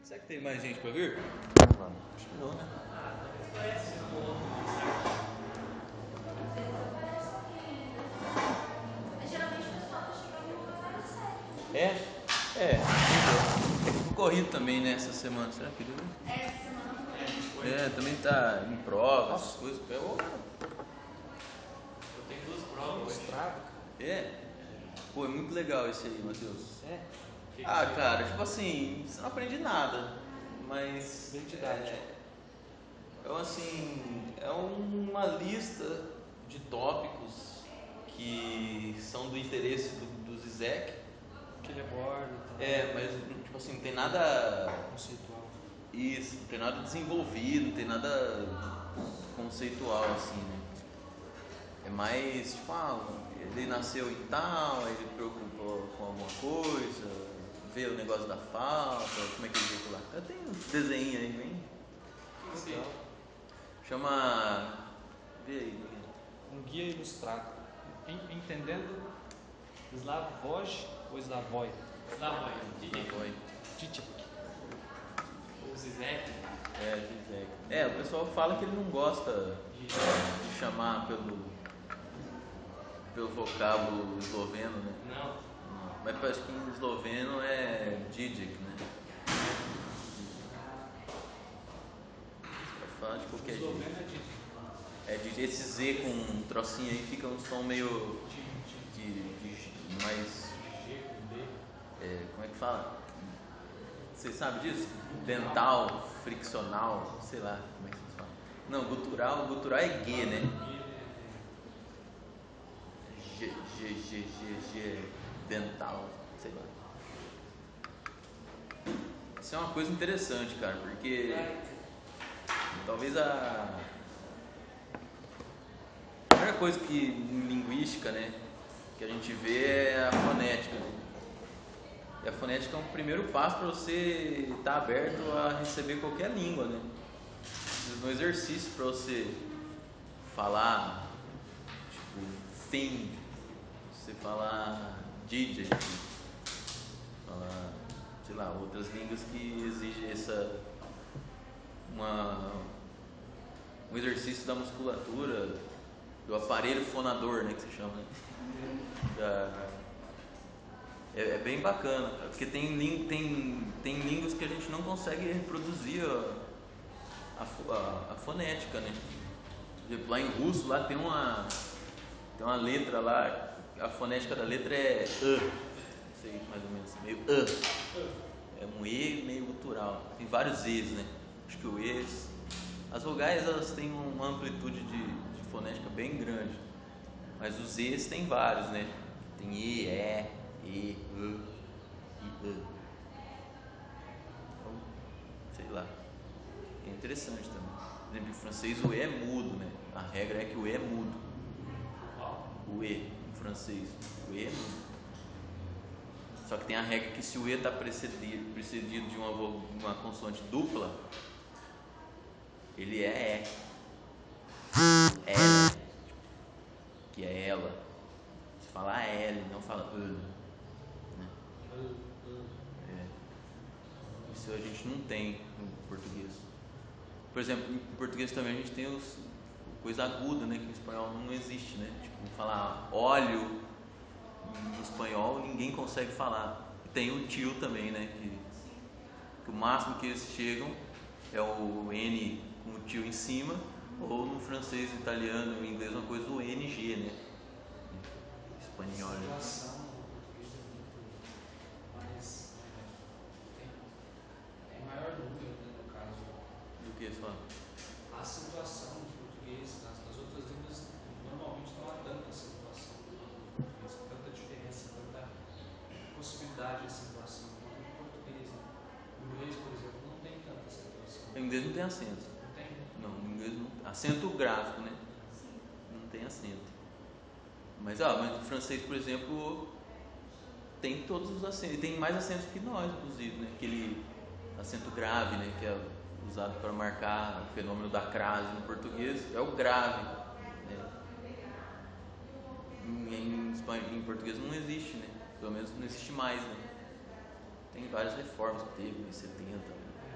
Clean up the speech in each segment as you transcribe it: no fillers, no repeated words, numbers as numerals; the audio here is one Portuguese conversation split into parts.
Será que tem mais gente pra vir? Acho que não, né? É? É. É que eu tô corrido também, né, essa semana. Será que deu? Essa semana foi. É, também tá em provas, essas coisas. Eu tenho 2 provas hoje. É? Pô, é muito legal esse aí, Matheus. É? Ah, cara, tipo assim, você não aprende nada, mas é uma lista de tópicos que são do interesse do Zizek. Que ele aborda. É, mas tipo assim, não tem nada Conceitual. isso, não tem nada desenvolvido, não tem nada conceitual assim, né? É mais tipo, ele nasceu em tal, aí ele preocupou com alguma coisa, vê o negócio da falta, como é que ele vê lá. Tem um desenho aí, bem. Sim. Chama. Vê aí. Um guia ilustrado. Entendendo Slavoj ou Slavoj? Slavoj. Tchitchik. O Zizek. Zizek. O pessoal fala que ele não gosta de chamar pelo vocábulo esloveno, né? Não. Mas parece que em esloveno é Didic, né? Pode falar de qualquer jeito. Esloveno é Didic. Esse Z com um trocinho aí fica um som meio de mais. Como é que fala? Você sabe disso? Dental, friccional, sei lá como é que se fala. Não, gutural é G, né? G, dental, sei lá. Isso é uma coisa interessante, cara, porque talvez a primeira coisa que em linguística, né, que a gente vê é a fonética. E a fonética é um primeiro passo para você estar aberto a receber qualquer língua, né? Um exercício para você falar, tipo, thing, você falar digit, falar, sei lá, outras línguas que exigem um exercício da musculatura, do aparelho fonador, né, que se chama, né? É bem bacana, cara, porque tem línguas que a gente não consegue reproduzir a fonética, né? Por exemplo, lá em russo, lá tem uma letra lá, a fonética da letra é não sei, mais ou menos, meio é um E meio gutural, tem vários E's, né? Acho que o E, as vogais elas têm uma amplitude de fonética bem grande, mas os E's tem vários, né? Tem E, E, I, então, sei lá, é interessante também. Por exemplo, em francês o E é mudo, né? A regra é que o E é mudo. O E em francês, o E é mudo. Só que tem a regra que se o E está precedido de uma consoante dupla, ele é E. Ela, que é ela. Se falar L, não fala né? Isso a gente não tem no português. Por exemplo, em português também a gente tem coisa aguda, né? Que no espanhol não existe, né? Tipo, falar óleo em espanhol ninguém consegue falar. Tem o tio também, né? Que o máximo que eles chegam é o N com o tio em cima, ou no francês, italiano, em inglês uma coisa o NG, né? Espanhol. A situação no português é muito mais. Tem maior número, né, no caso. Do que só? A situação do português, nas outras línguas, normalmente não há tanta situação no português, tanta diferença, tanta possibilidade de situação quanto no português. Né? No inglês, por exemplo, não tem tanta situação. No inglês não tem acento. Não tem? Não, no inglês não. Acento gráfico, né? Não tem acento. Mas no francês, por exemplo, tem todos os acentos. Tem mais acentos que nós, inclusive, né? Aquele acento grave, né? Que é usado para marcar o fenômeno da crase no português, é o grave. Né? Em português não existe, né? Pelo menos não existe mais, né? Tem várias reformas que teve em 70.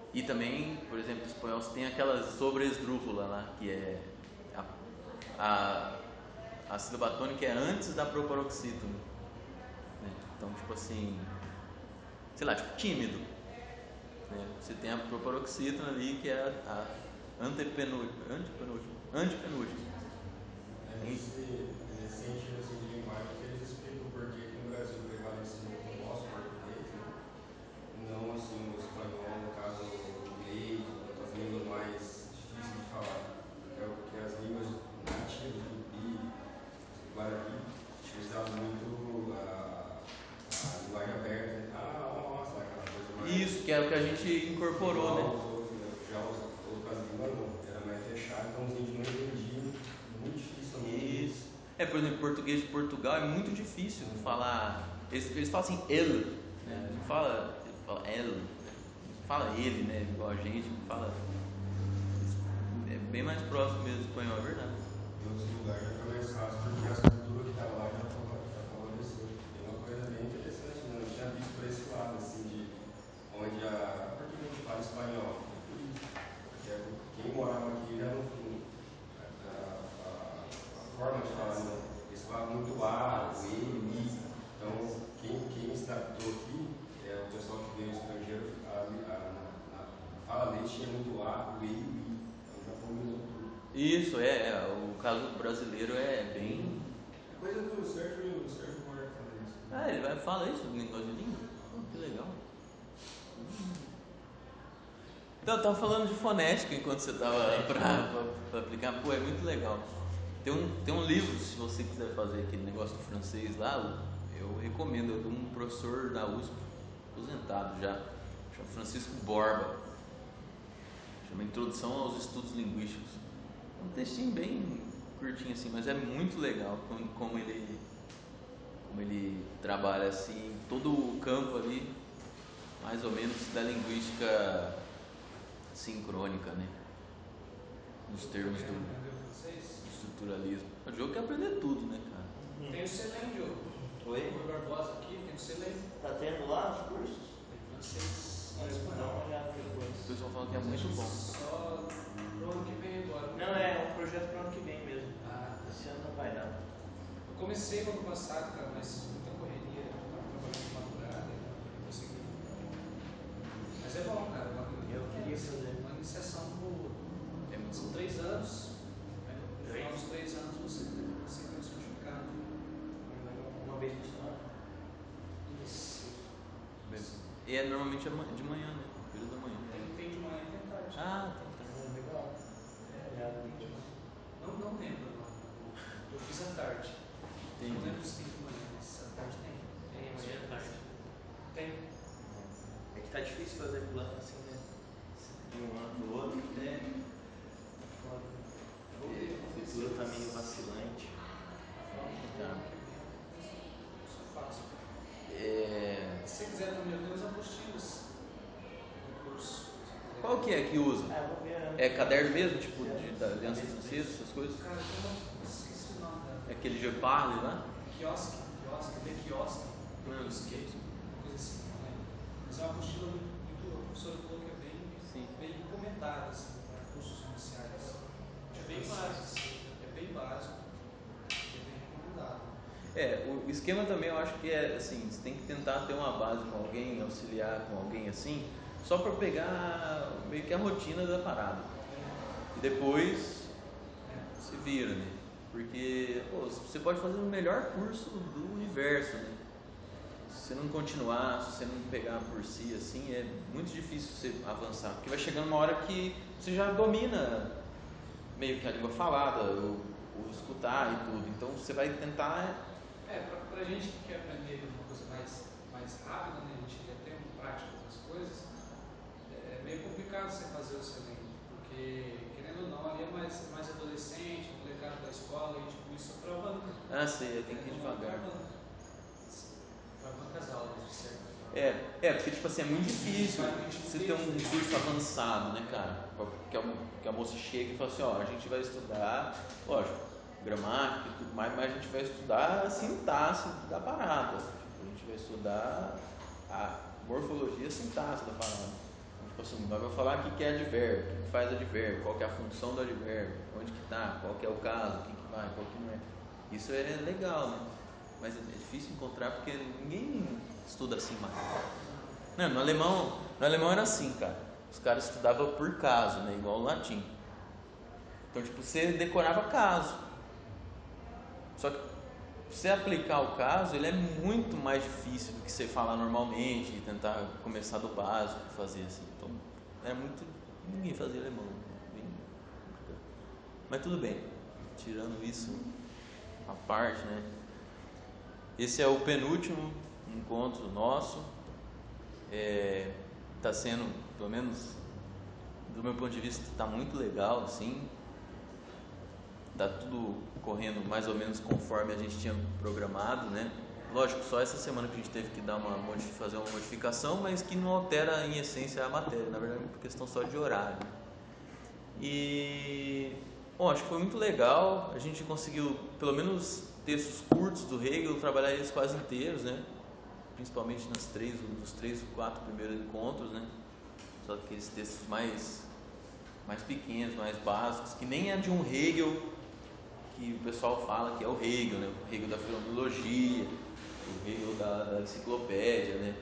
E também, por exemplo, os espanhóis tem aquela sobresdrújula lá, que é a sílaba tônica é antes da proparoxítono, né? Então, tipo assim, sei lá, tipo tímido, né? Você tem a proparoxítono ali, que é a antepenúltima. Nesse sentido assim, de linguagem, que eles explicam por que no Brasil prevalece muito o nosso português, né? Não assim o espanhol, no caso o inglês, outras línguas mais difíceis de falar. É porque as línguas nativas do Tupi, Guarani, eles usam muito a linguagem aberta, né? Nossa, aquela coisa mais. Isso, que é o que a gente incorporou, né? Já as outras línguas não, era mais fechado, então os índios não entendiam, muito difícil também. Isso. Por exemplo, português de Portugal é muito difícil falar. Eles falam assim, ele, né? Não fala ele, não fala ele, né? Igual a gente, fala. É bem mais próximo mesmo do espanhol, é verdade. Em outros lugares já foi mais fácil, porque a cultura que estava lá já favoreceu. É uma coisa bem interessante, né? Eu não tinha visto por esse lado, assim, de onde por que a gente fala espanhol? Porque quem morava aqui já não. A forma de falar, né? Eles falam muito A, o E, o I. Então, quem se adaptou aqui, o pessoal que veio estrangeiro, na fala deles tinha muito A, o E e o I. Então já combinou tudo. Isso, o caso brasileiro é bem. Coisa do Sérgio Buarque fazer isso. Ele vai falar isso no negócio de língua? Que legal. Então, eu tava falando de fonética enquanto você tava pra aplicar. Pô, é muito legal. Tem um livro, se você quiser fazer aquele negócio do francês lá, eu recomendo. É de um professor da USP, aposentado já, chama Francisco Borba. Chama Introdução aos Estudos Linguísticos. É um textinho bem curtinho assim, mas é muito legal como ele trabalha assim todo o campo ali, mais ou menos, da linguística sincrônica, né? Nos termos do estruturalismo. O jogo quer aprender tudo, né, cara? Tem o Selem, Diogo. Oi? O Barbosa aqui, tem o Selem. Tá tendo lá os cursos? Tem francês e Dá espanhol. uma olhada depois. O pessoal fala que é muito bom. Só pro ano que vem agora. Não, é um projeto pro ano que vem mesmo. Esse ano não vai dar. Eu comecei no ano passado, cara, mas muita correria, trabalhando de madrugada, não consegui. Mas é bom, cara. Eu queria fazer. Uma iniciação no. São 3 anos. No final dos 3 anos você tem o certificado. Uma vez por ano. Isso. E normalmente é de manhã, né? Período da manhã. Tem de manhã e tem tarde. Tá. Legal. Não lembro agora. Eu fiz à tarde. Entendi. Não lembro se tem de manhã, mas à tarde tem. Tem amanhã à tarde. Tem. É que tá difícil fazer plano assim, né? De um ano pro outro, né? O futuro tá meio vacilante. Tá. Isso é fácil. Se você quiser também, eu tenho os apostilas no curso. Qual que é que usa? Vou ver. É caderno mesmo, tipo de aliança francesa, essas coisas? Cara, eu esqueci o nome É aquele Je Parle lá? quiosque, uma coisa assim, não lembro. Mas é uma apostila muito, a professora falou que é bem recomendada, assim, para cursos iniciais. É bem básico, é bem recomendado. O esquema também eu acho que é assim, você tem que tentar ter uma base com alguém, auxiliar com alguém assim, só para pegar meio que a rotina da parada. E depois se vira, né? Porque você pode fazer o melhor curso do universo, né? Se você não continuar, se você não pegar por si assim, é muito difícil você avançar, porque vai chegando uma hora que você já domina meio que a língua falada, o escutar e tudo, então você vai tentar. Pra gente que quer aprender uma coisa mais rápida, né? A gente quer ter prática das coisas, é meio complicado você fazer o Selem, porque querendo ou não, ali é mais adolescente, molecada da escola, e tipo, isso atravanca. Sei, tem que ir devagar. Atravanca as aulas, de certa forma. Porque tipo assim, é muito difícil você ter um curso avançado, né, cara? Que a moça chega e fala assim, a gente vai estudar, lógico, gramática e tudo mais, mas a gente vai estudar a sintaxe da parada. Tipo, a gente vai estudar a morfologia e a sintaxe da parada. Tipo assim, nós vamos falar o que é advérbio, o que faz advérbio, qual que é a função do advérbio, onde que está, qual que é o caso, o que vai, qual que não é. Isso é legal, né? Mas é difícil encontrar porque ninguém estuda assim mais. Não, no alemão era assim, cara. Os caras estudavam por caso, né? Igual o latim. Então, tipo, você decorava caso. Só que você aplicar o caso, ele é muito mais difícil do que você falar normalmente e tentar começar do básico, fazer assim. Então, ninguém fazia alemão. Bem complicado. Mas tudo bem. Tirando isso à parte, né? Esse é o penúltimo encontro nosso. Está sendo, pelo menos do meu ponto de vista, está muito legal, assim. Está tudo correndo mais ou menos conforme a gente tinha programado, né? Lógico, só essa semana que a gente teve que fazer uma modificação, mas que não altera em essência a matéria, na verdade é por questão só de horário. E, bom, acho que foi muito legal. A gente conseguiu, pelo menos, textos curtos do Hegel, trabalhar eles quase inteiros, né? Principalmente nos 3 ou 4 primeiros encontros, né? Só aqueles textos mais pequenos, mais básicos, que nem é de um Hegel que o pessoal fala que é o Hegel, né? O Hegel da fenomenologia, o Hegel da enciclopédia, né?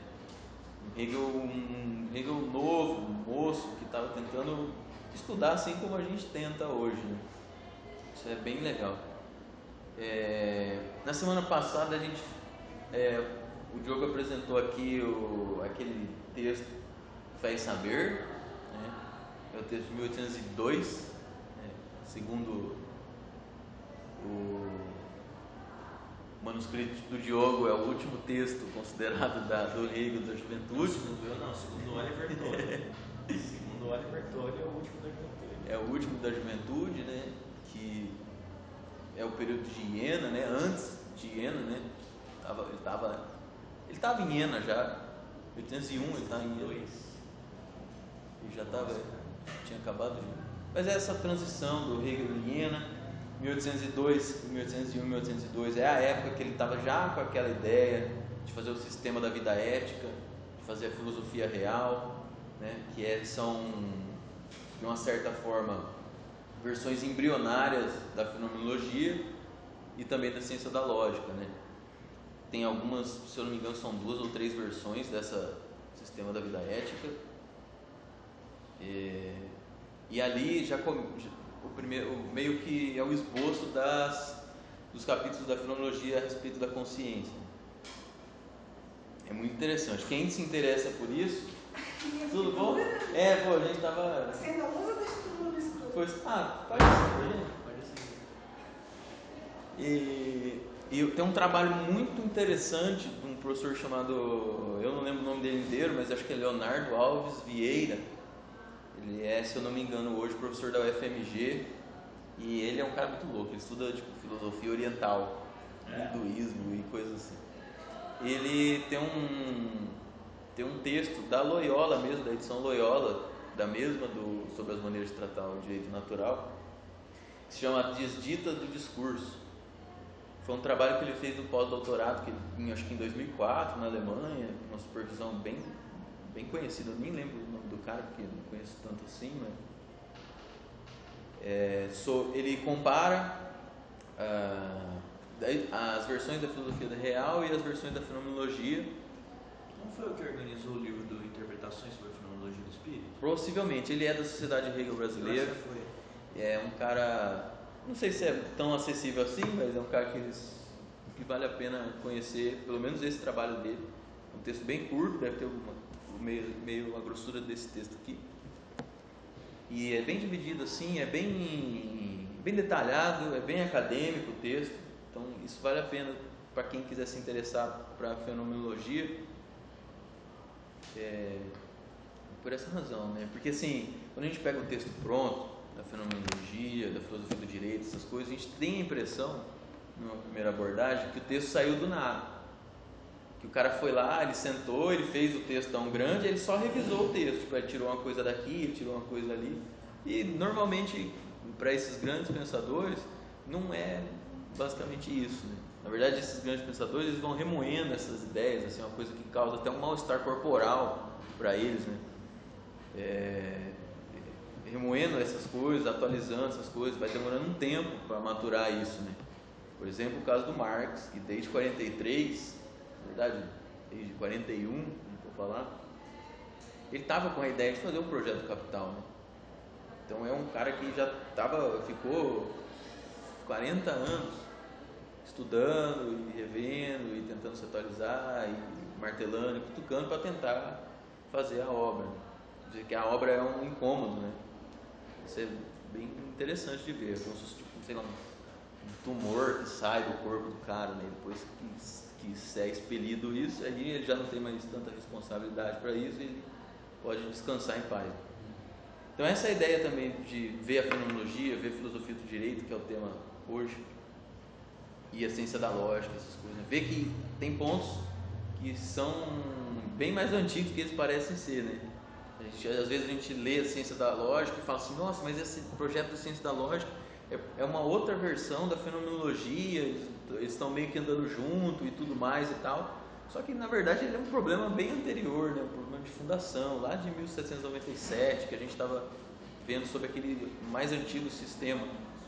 Um Hegel novo, um moço que estava tentando estudar assim como a gente tenta hoje, né? Isso é bem legal. Na semana passada o Diogo apresentou aqui aquele texto Fé e Saber, né? É o texto de 1802, né? Segundo o manuscrito do Diogo, é o último texto considerado do Hegel da juventude. Segundo o Oliver Tolle. Segundo o Oliver Tolle, é o último da juventude. É o último da juventude, né? Que é o período de Iena, né? Antes de Iena, né? Ele estava em Iena já. 1801 ele estava em Iena. Ele já tinha acabado de... Mas essa transição do Hegel em Iena, 1802, 1801, 1802, é a época que ele estava já com aquela ideia de fazer o sistema da vida ética, de fazer a filosofia real, né? São, de uma certa forma, versões embrionárias da fenomenologia e também da ciência da lógica, né? Tem algumas, se eu não me engano, são 2 ou 3 versões dessa sistema da vida ética. E ali o primeiro, meio que é o esboço dos capítulos da fenomenologia a respeito da consciência. É muito interessante. Quem se interessa por isso, tudo bom? A gente tava... Você ainda usa ou deixa todo mundo escuro? Pode ser. E tem um trabalho muito interessante de um professor chamado, eu não lembro o nome dele inteiro, mas acho que é Leonardo Alves Vieira. Ele é, se eu não me engano, hoje professor da UFMG, e ele é um cara muito louco. Ele estuda filosofia oriental, hinduísmo e coisas assim. Ele tem um texto da Loyola mesmo, da edição Loyola, sobre as maneiras de tratar o direito natural, que se chama Desdita do Discurso. Foi um trabalho que ele fez no pós-doutorado, acho que em 2004, na Alemanha, uma supervisão bem conhecida. Eu nem lembro o nome do cara, porque não conheço tanto assim, mas... ele compara as versões da filosofia real e as versões da fenomenologia. Não foi o que organizou o livro do Interpretações sobre a Fenomenologia do Espírito? Possivelmente, ele é da Sociedade Hegel Brasileira. É um cara, não sei se é tão acessível assim, mas é um cara que vale a pena conhecer, pelo menos esse trabalho dele. Um texto bem curto, deve ter meio a grossura desse texto aqui. E é bem dividido assim, é bem detalhado, é bem acadêmico o texto. Então isso vale a pena para quem quiser se interessar para a fenomenologia, por essa razão, né? Porque assim, quando a gente pega o texto pronto da fenomenologia, da filosofia do direito, essas coisas, a gente tem a impressão, numa primeira abordagem, que o texto saiu do nada. Que o cara foi lá, ele sentou, ele fez o texto tão grande, ele só revisou o texto, tipo, ele tirou uma coisa daqui, ele tirou uma coisa ali. E normalmente, para esses grandes pensadores, não é basicamente isso, né? Na verdade, esses grandes pensadores, eles vão remoendo essas ideias, assim, uma coisa que causa até um mal-estar corporal para eles, né? remoendo essas coisas, atualizando essas coisas, vai demorando um tempo para maturar isso, né? Por exemplo, o caso do Marx, que desde 43, na verdade, desde 41, não vou falar, ele estava com a ideia de fazer um projeto Capital, né? Então é um cara que já ficou 40 anos estudando e revendo e tentando se atualizar e martelando e cutucando para tentar fazer a obra. Dizer que a obra é um incômodo, né? Isso é bem interessante de ver, como se fosse, tipo, sei lá, um tumor que sai do corpo do cara, né? Depois que é expelido isso, aí ele já não tem mais tanta responsabilidade para isso e ele pode descansar em paz. Então essa é a ideia também de ver a fenomenologia, ver a filosofia do direito, que é o tema hoje, e a ciência da lógica, essas coisas, né? Ver que tem pontos que são bem mais antigos que eles parecem ser, né? Às vezes a gente lê a ciência da lógica e fala assim, nossa, mas esse projeto da ciência da lógica é uma outra versão da fenomenologia, eles estão meio que andando junto e tudo mais e tal. Só que na verdade ele é um problema bem anterior, né? Um problema de fundação, lá de 1797, que a gente estava vendo sobre aquele mais antigo sistema.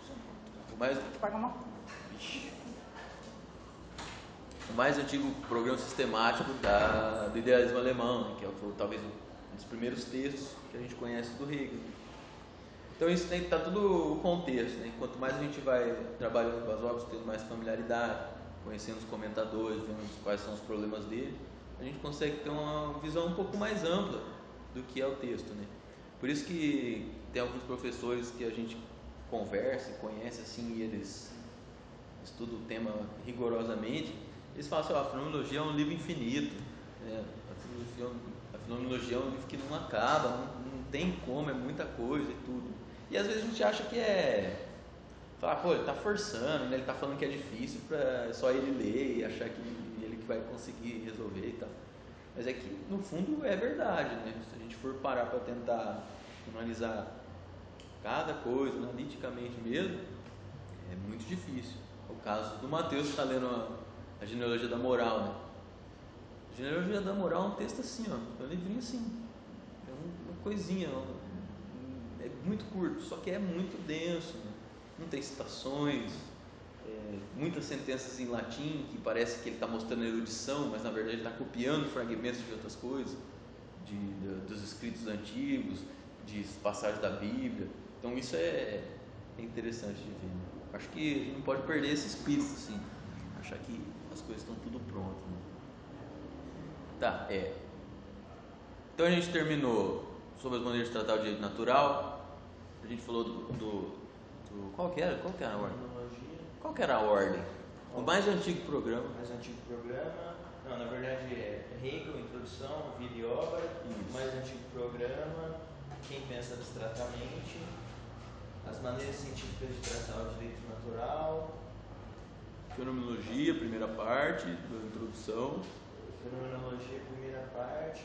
O mais antigo programa sistemático do idealismo alemão, né? Que é talvez um dos primeiros textos que a gente conhece do Hegel. Então isso tem que estar tudo o contexto, né? Quanto mais a gente vai trabalhando com as obras, tendo mais familiaridade, conhecendo os comentadores, vendo quais são os problemas dele, a gente consegue ter uma visão um pouco mais ampla do que é o texto, né? Por isso que tem alguns professores que a gente conversa, conhece assim, e eles estudam o tema rigorosamente, eles falam assim, a fenomenologia é um livro infinito, né? A fenomenologia é um livro que não acaba, não tem como, é muita coisa e tudo. E às vezes a gente acha que fala, pô, ele está forçando, né? Ele está falando que é difícil para só ele ler e achar que ele que vai conseguir resolver e tal. Mas é que no fundo é verdade, né? Se a gente for parar para tentar analisar cada coisa analiticamente mesmo, é muito difícil. O caso do Mateus que está lendo a Genealogia da Moral, né? A Genealogia da Moral é um texto assim, ó, é um livrinho assim, é uma coisinha, é muito curto, só que é muito denso, né? Não tem citações, muitas sentenças em latim que parece que ele está mostrando erudição, mas na verdade ele está copiando fragmentos de outras coisas, dos escritos antigos, de passagens da Bíblia. Então isso é interessante de ver, né? Acho que a gente não pode perder esse espírito, assim, achar que as coisas estão tudo pronto, né? Tá, então a gente terminou sobre as maneiras de tratar o direito natural, a gente falou qual que era a ordem? Qual que era a ordem? O mais antigo programa. Não, na verdade é Hegel, Introdução, Vida e Obra. O mais antigo programa, Quem Pensa Abstratamente, as maneiras científicas de tratar o direito natural. Fenomenologia, primeira parte, da introdução. Fenomenologia, primeira parte.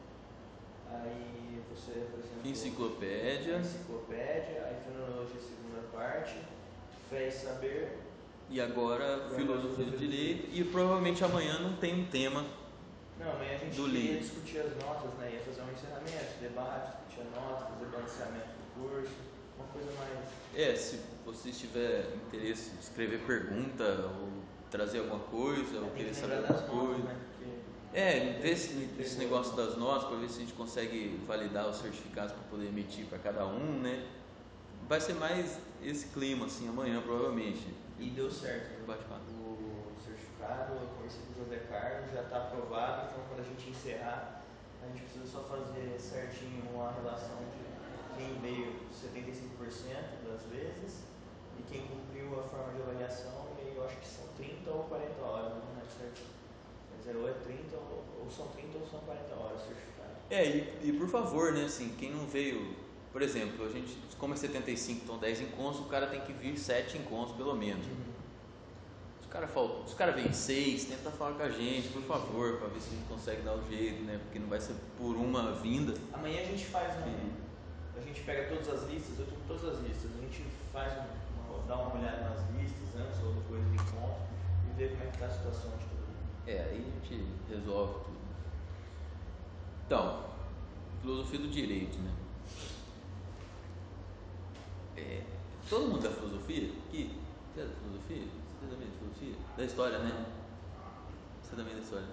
Aí você, por exemplo... Enciclopédia. Aí Fenomenologia, segunda parte. Fé e Saber. E agora Filosofia do Direito. E provavelmente amanhã não tem um tema. Não, amanhã a gente ia discutir as notas, né? Ia fazer um encerramento, debate, discutir a nota, fazer balanceamento do curso. Uma coisa mais... Se você tiver interesse em escrever pergunta ou trazer alguma coisa, ou querer saber alguma coisa. Né? Ver esse negócio das notas, para ver se a gente consegue validar os certificados para poder emitir para cada um, né? Vai ser mais esse clima, assim, amanhã, provavelmente. E deu certo, né? O certificado, eu conversei com o José Carlos, já está aprovado, então quando a gente encerrar, a gente precisa só fazer certinho uma relação de quem veio 75% das vezes e quem cumpriu a forma de avaliação, e aí eu acho que são 30 ou 40 horas, não é certo? Quer dizer, ou é 30 ou são 30 ou são 40 horas certificado. E por favor, né, assim, quem não veio, por exemplo, a gente, como é 75, então 10 encontros, o cara tem que vir 7 encontros pelo menos. Se o cara vem 6, tenta falar com a gente, por favor, para ver se a gente consegue dar o jeito, né, porque não vai ser por uma vinda. Amanhã a gente faz a gente pega todas as listas, eu tenho todas as listas, a gente faz dá uma olhada nas listas antes ou depois do encontro e vê como é que está a situação de todo mundo. Aí a gente resolve tudo. Então, filosofia do direito, né? Todo mundo da filosofia? Aqui? Você é da filosofia? Você também é da filosofia? Da história, né? Você também é da história.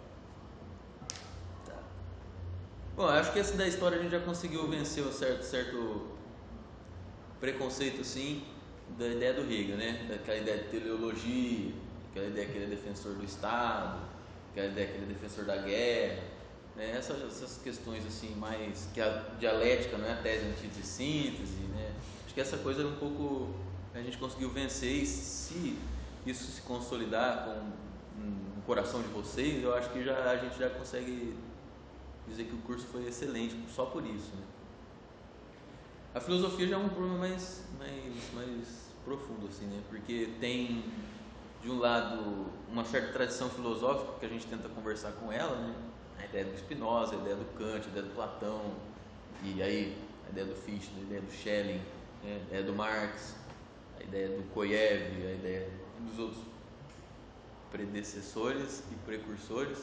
Tá. Bom, eu acho que esse da história a gente já conseguiu vencer um certo preconceito, assim, da ideia do Hegel, né? Daquela ideia de teleologia, aquela ideia que ele é defensor do Estado, aquela ideia que ele é defensor da guerra, né? Essas questões, assim, mais que a dialética não é a tese, antítese e síntese, né? Acho que essa coisa era um pouco a gente conseguiu vencer, e se isso se consolidar com no coração de vocês, eu acho que a gente já consegue dizer que o curso foi excelente só por isso, né? A filosofia já é um problema mais profundo, assim, né? Porque tem, de um lado, uma certa tradição filosófica que a gente tenta conversar com ela, né? A ideia do Spinoza, a ideia do Kant, a ideia do Platão, e aí a ideia do Fichte, a ideia do Schelling, né? A ideia do Marx, a ideia do Koyev, a ideia dos outros predecessores e precursores,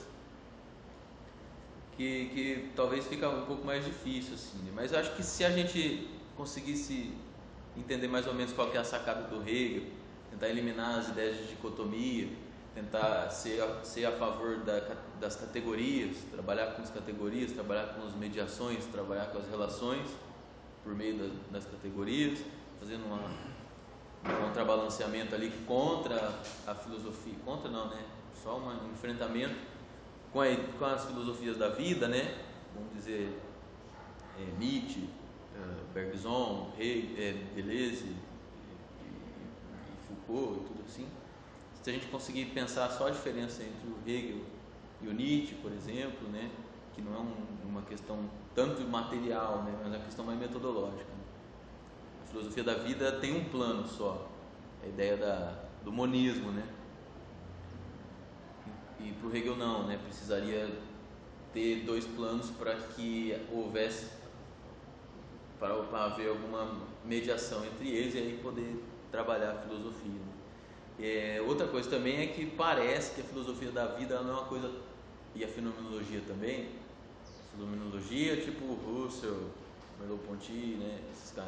que talvez fica um pouco mais difícil, assim, né? Mas eu acho que se a gente conseguisse entender mais ou menos qual que é a sacada do Hegel, tentar eliminar as ideias de dicotomia, tentar ser a favor das categorias, trabalhar com as categorias, trabalhar com as mediações, trabalhar com as relações por meio das categorias, fazendo um contrabalanceamento ali contra a filosofia, contra não, né? Só um enfrentamento com as filosofias da vida, né? Vamos dizer, Nietzsche, Bergson, Deleuze e Foucault e tudo assim. Se a gente conseguir pensar só a diferença entre o Hegel e o Nietzsche, por exemplo, né? Que não é uma questão tanto material, né? Mas é uma questão mais metodológica, né? A filosofia da vida tem um plano só, a ideia do monismo, né? E para o Hegel não, né? Precisaria ter dois planos para que houvesse, para haver alguma mediação entre eles e aí poder trabalhar a filosofia, né? Outra coisa também é que parece que a filosofia da vida não é uma coisa, e a fenomenologia também, a fenomenologia tipo Husserl, Merleau-Ponty, né? Esses caras,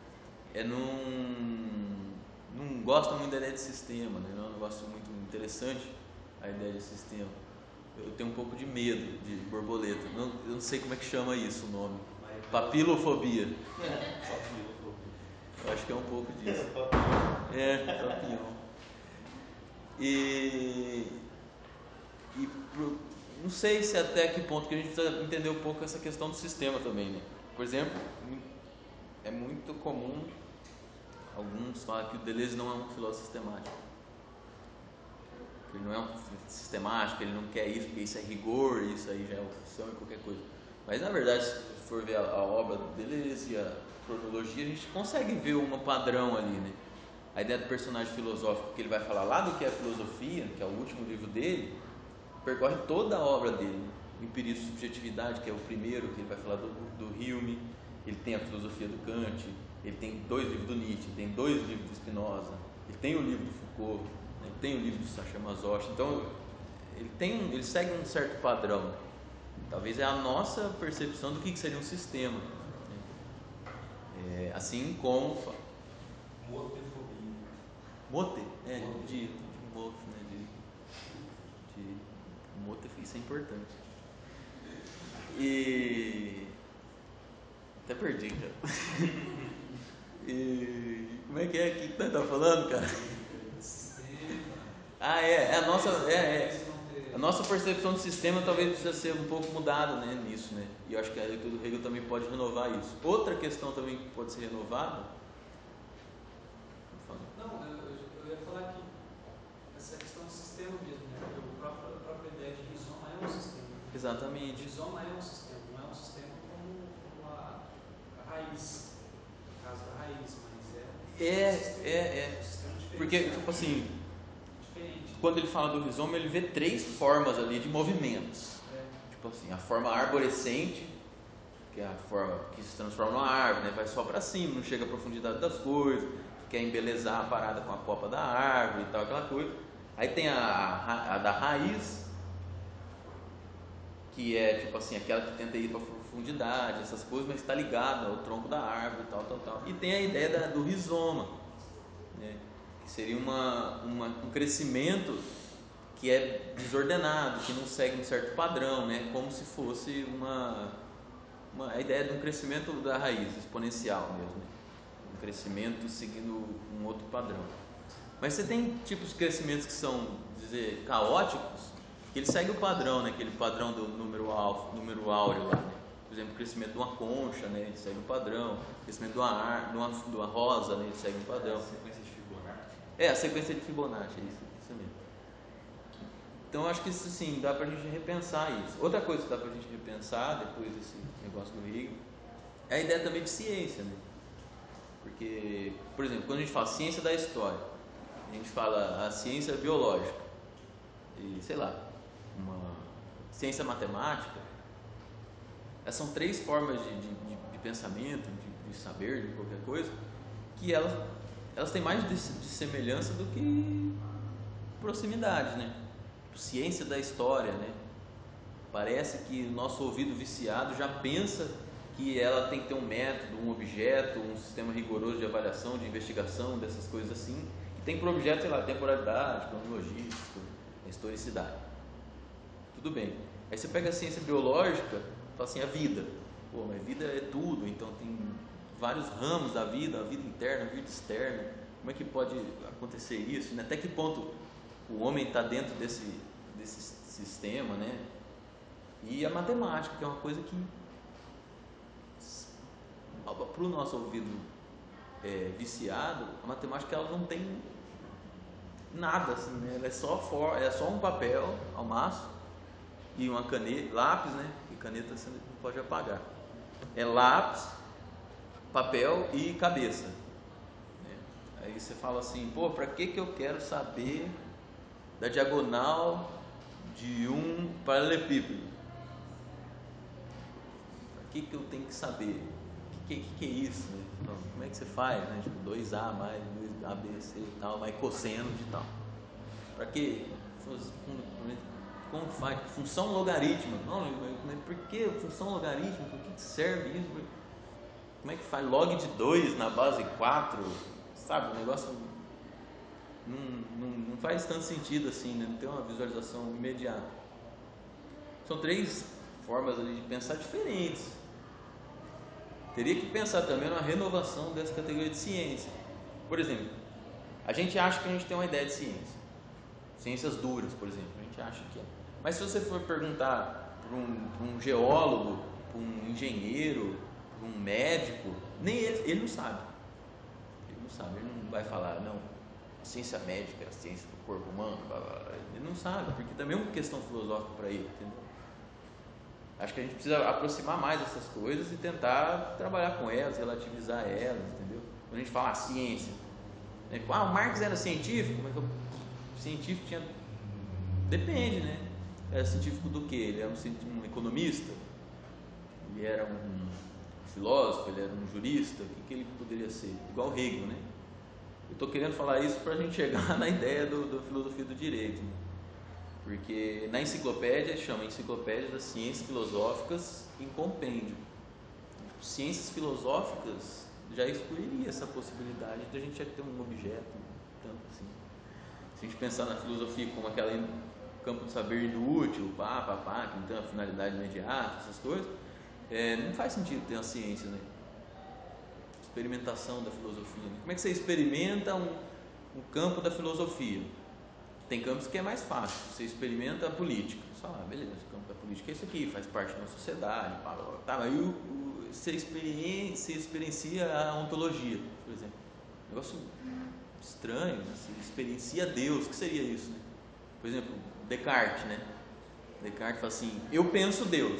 não gosta muito da ideia de sistema, né? Não é um negócio muito interessante a ideia de sistema. Eu tenho um pouco de medo de borboleta. Eu não sei como é que chama isso o nome. Papilofobia. Eu acho que é um pouco disso. Papião. Não sei se até que ponto que a gente precisa entender um pouco essa questão do sistema também, né? Por exemplo, é muito comum alguns falar que o Deleuze não é um filósofo sistemático. Ele não é um sistemático, ele não quer isso, porque isso é rigor, isso aí já é opção e qualquer coisa. Mas na verdade, se for ver a obra do Deleuze e a cronologia, a gente consegue ver um padrão ali, né? A ideia do personagem filosófico que ele vai falar lá do que é a filosofia, que é o último livro dele, percorre toda a obra dele. O Empirismo e Subjetividade, que é o primeiro, que ele vai falar do Hume, ele tem a filosofia do Kant, ele tem 2 livros do Nietzsche, tem 2 livros do Spinoza, ele tem o livro do Foucault, ele tem o livro do Sacha Masoch. Então ele segue um certo padrão. Talvez é a nossa percepção do que seria um sistema, né? Assim como Motefobia. Mote, de mote, né? De mote, isso é importante. E até perdi, cara. E como é que nós tá falando, cara? A nossa percepção de sistema talvez precisa ser um pouco mudada, né, nisso, né? E eu acho que a leitura do Hegel também pode renovar isso. Outra questão também que pode ser renovada. Não, eu ia falar que essa questão do sistema mesmo, né? Porque a própria ideia de rizoma é um sistema. Exatamente. Rizoma é um sistema, não é um sistema como a raiz, no caso da raiz, mas é um sistema diferente. Porque, tipo assim, diferente. quando ele fala do rizoma, ele vê 3 formas ali de movimentos. Tipo assim, a forma arborescente, que é a forma que se transforma numa árvore, né? Vai só para cima, não chega à profundidade das coisas, quer embelezar a parada com a copa da árvore e tal, aquela coisa. Aí tem a da raiz, que é tipo assim, aquela que tenta ir para profundidade, essas coisas, mas está ligada ao tronco da árvore, tal. E tem a ideia do rizoma, né? Que seria um crescimento que é desordenado, que não segue um certo padrão, né? Como se fosse a ideia de um crescimento da raiz, exponencial mesmo, né? Um crescimento seguindo um outro padrão. Mas você tem tipos de crescimentos que são, dizer, caóticos, que ele segue o padrão, né? Aquele padrão do número áureo lá, né? Por exemplo, o crescimento de uma concha, né? Ele segue o padrão. O crescimento de uma rosa, né? Ele segue o padrão. A sequência de Fibonacci. A sequência de Fibonacci, isso mesmo. Então, eu acho que isso, sim, dá pra gente repensar isso. Outra coisa que dá pra gente repensar, depois desse negócio do Hegel, é a ideia também de ciência, né? Porque, por exemplo, quando a gente fala ciência da história, a gente fala a ciência biológica e, sei lá, uma ciência matemática, essas são 3 formas de pensamento, de saber, de qualquer coisa, que elas têm mais de semelhança do que proximidade, né? Ciência da história, né? Parece que o nosso ouvido viciado já pensa que ela tem que ter um método, um objeto, um sistema rigoroso de avaliação, de investigação, dessas coisas assim, que tem por objeto, sei lá, temporalidade, cronologia, historicidade. Tudo bem. Aí você pega a ciência biológica, fala assim, a vida. Pô, mas vida é tudo, então tem vários ramos da vida, a vida interna, a vida externa. Como é que pode acontecer isso, né? Até que ponto o homem está dentro desse sistema, né? E a matemática, que é uma coisa que para o nosso ouvido viciado, a matemática ela não tem nada assim, né? Ela é só um papel ao máximo e uma caneta, lápis, né? E caneta você não pode apagar. É lápis, papel e cabeça, né? Aí você fala assim, pô, para que eu quero saber da diagonal de um paralelepípedo? Para que eu tenho que saber? O que é isso, né? Como é que você faz, né? Tipo, 2A mais 2A, B, C e tal, mais cosseno de tal. Para quê? Como faz? Função logarítmica. Não, mas por que função logarítmica? Por que serve isso? Como é que faz log de 2 na base 4? Sabe, o negócio não faz tanto sentido assim, né? Não tem uma visualização imediata. São 3 formas ali de pensar diferentes. Teria que pensar também na renovação dessa categoria de ciência. Por exemplo, a gente acha que a gente tem uma ideia de ciência. Ciências duras, por exemplo, a gente acha que é. Mas se você for perguntar para um geólogo, para um engenheiro, para um médico, nem ele não sabe. Ele não sabe, ele não vai falar, não, a ciência médica é a ciência do corpo humano, blá, blá, blá. Ele não sabe, porque também é uma questão filosófica para ele, entendeu? Acho que a gente precisa aproximar mais dessas coisas e tentar trabalhar com elas, relativizar elas, entendeu? Quando a gente fala ciência, né? O Marx era científico, mas o científico tinha... Depende, né? Era científico do quê? Ele era um economista? Ele era um filósofo? Ele era um jurista? O que ele poderia ser? Igual Hegel, né? Eu estou querendo falar isso para a gente chegar na ideia da filosofia do direito, né? Porque na enciclopédia chama Enciclopédia das Ciências Filosóficas em Compêndio. Ciências filosóficas já excluiria essa possibilidade de a gente ter um objeto, tanto assim. Se a gente pensar na filosofia como aquele campo de saber inútil, que não tem uma finalidade imediata, essas coisas, não faz sentido ter uma ciência, né? Experimentação da filosofia. Como é que você experimenta um campo da filosofia? Tem campos que é mais fácil, você experimenta a política, você fala, beleza, o campo da política é isso aqui, faz parte da sociedade, tá, mas você experiencia a ontologia, por exemplo, negócio estranho, você experiencia Deus, o que seria isso, né? Por exemplo, Descartes, né? Descartes fala assim, eu penso Deus,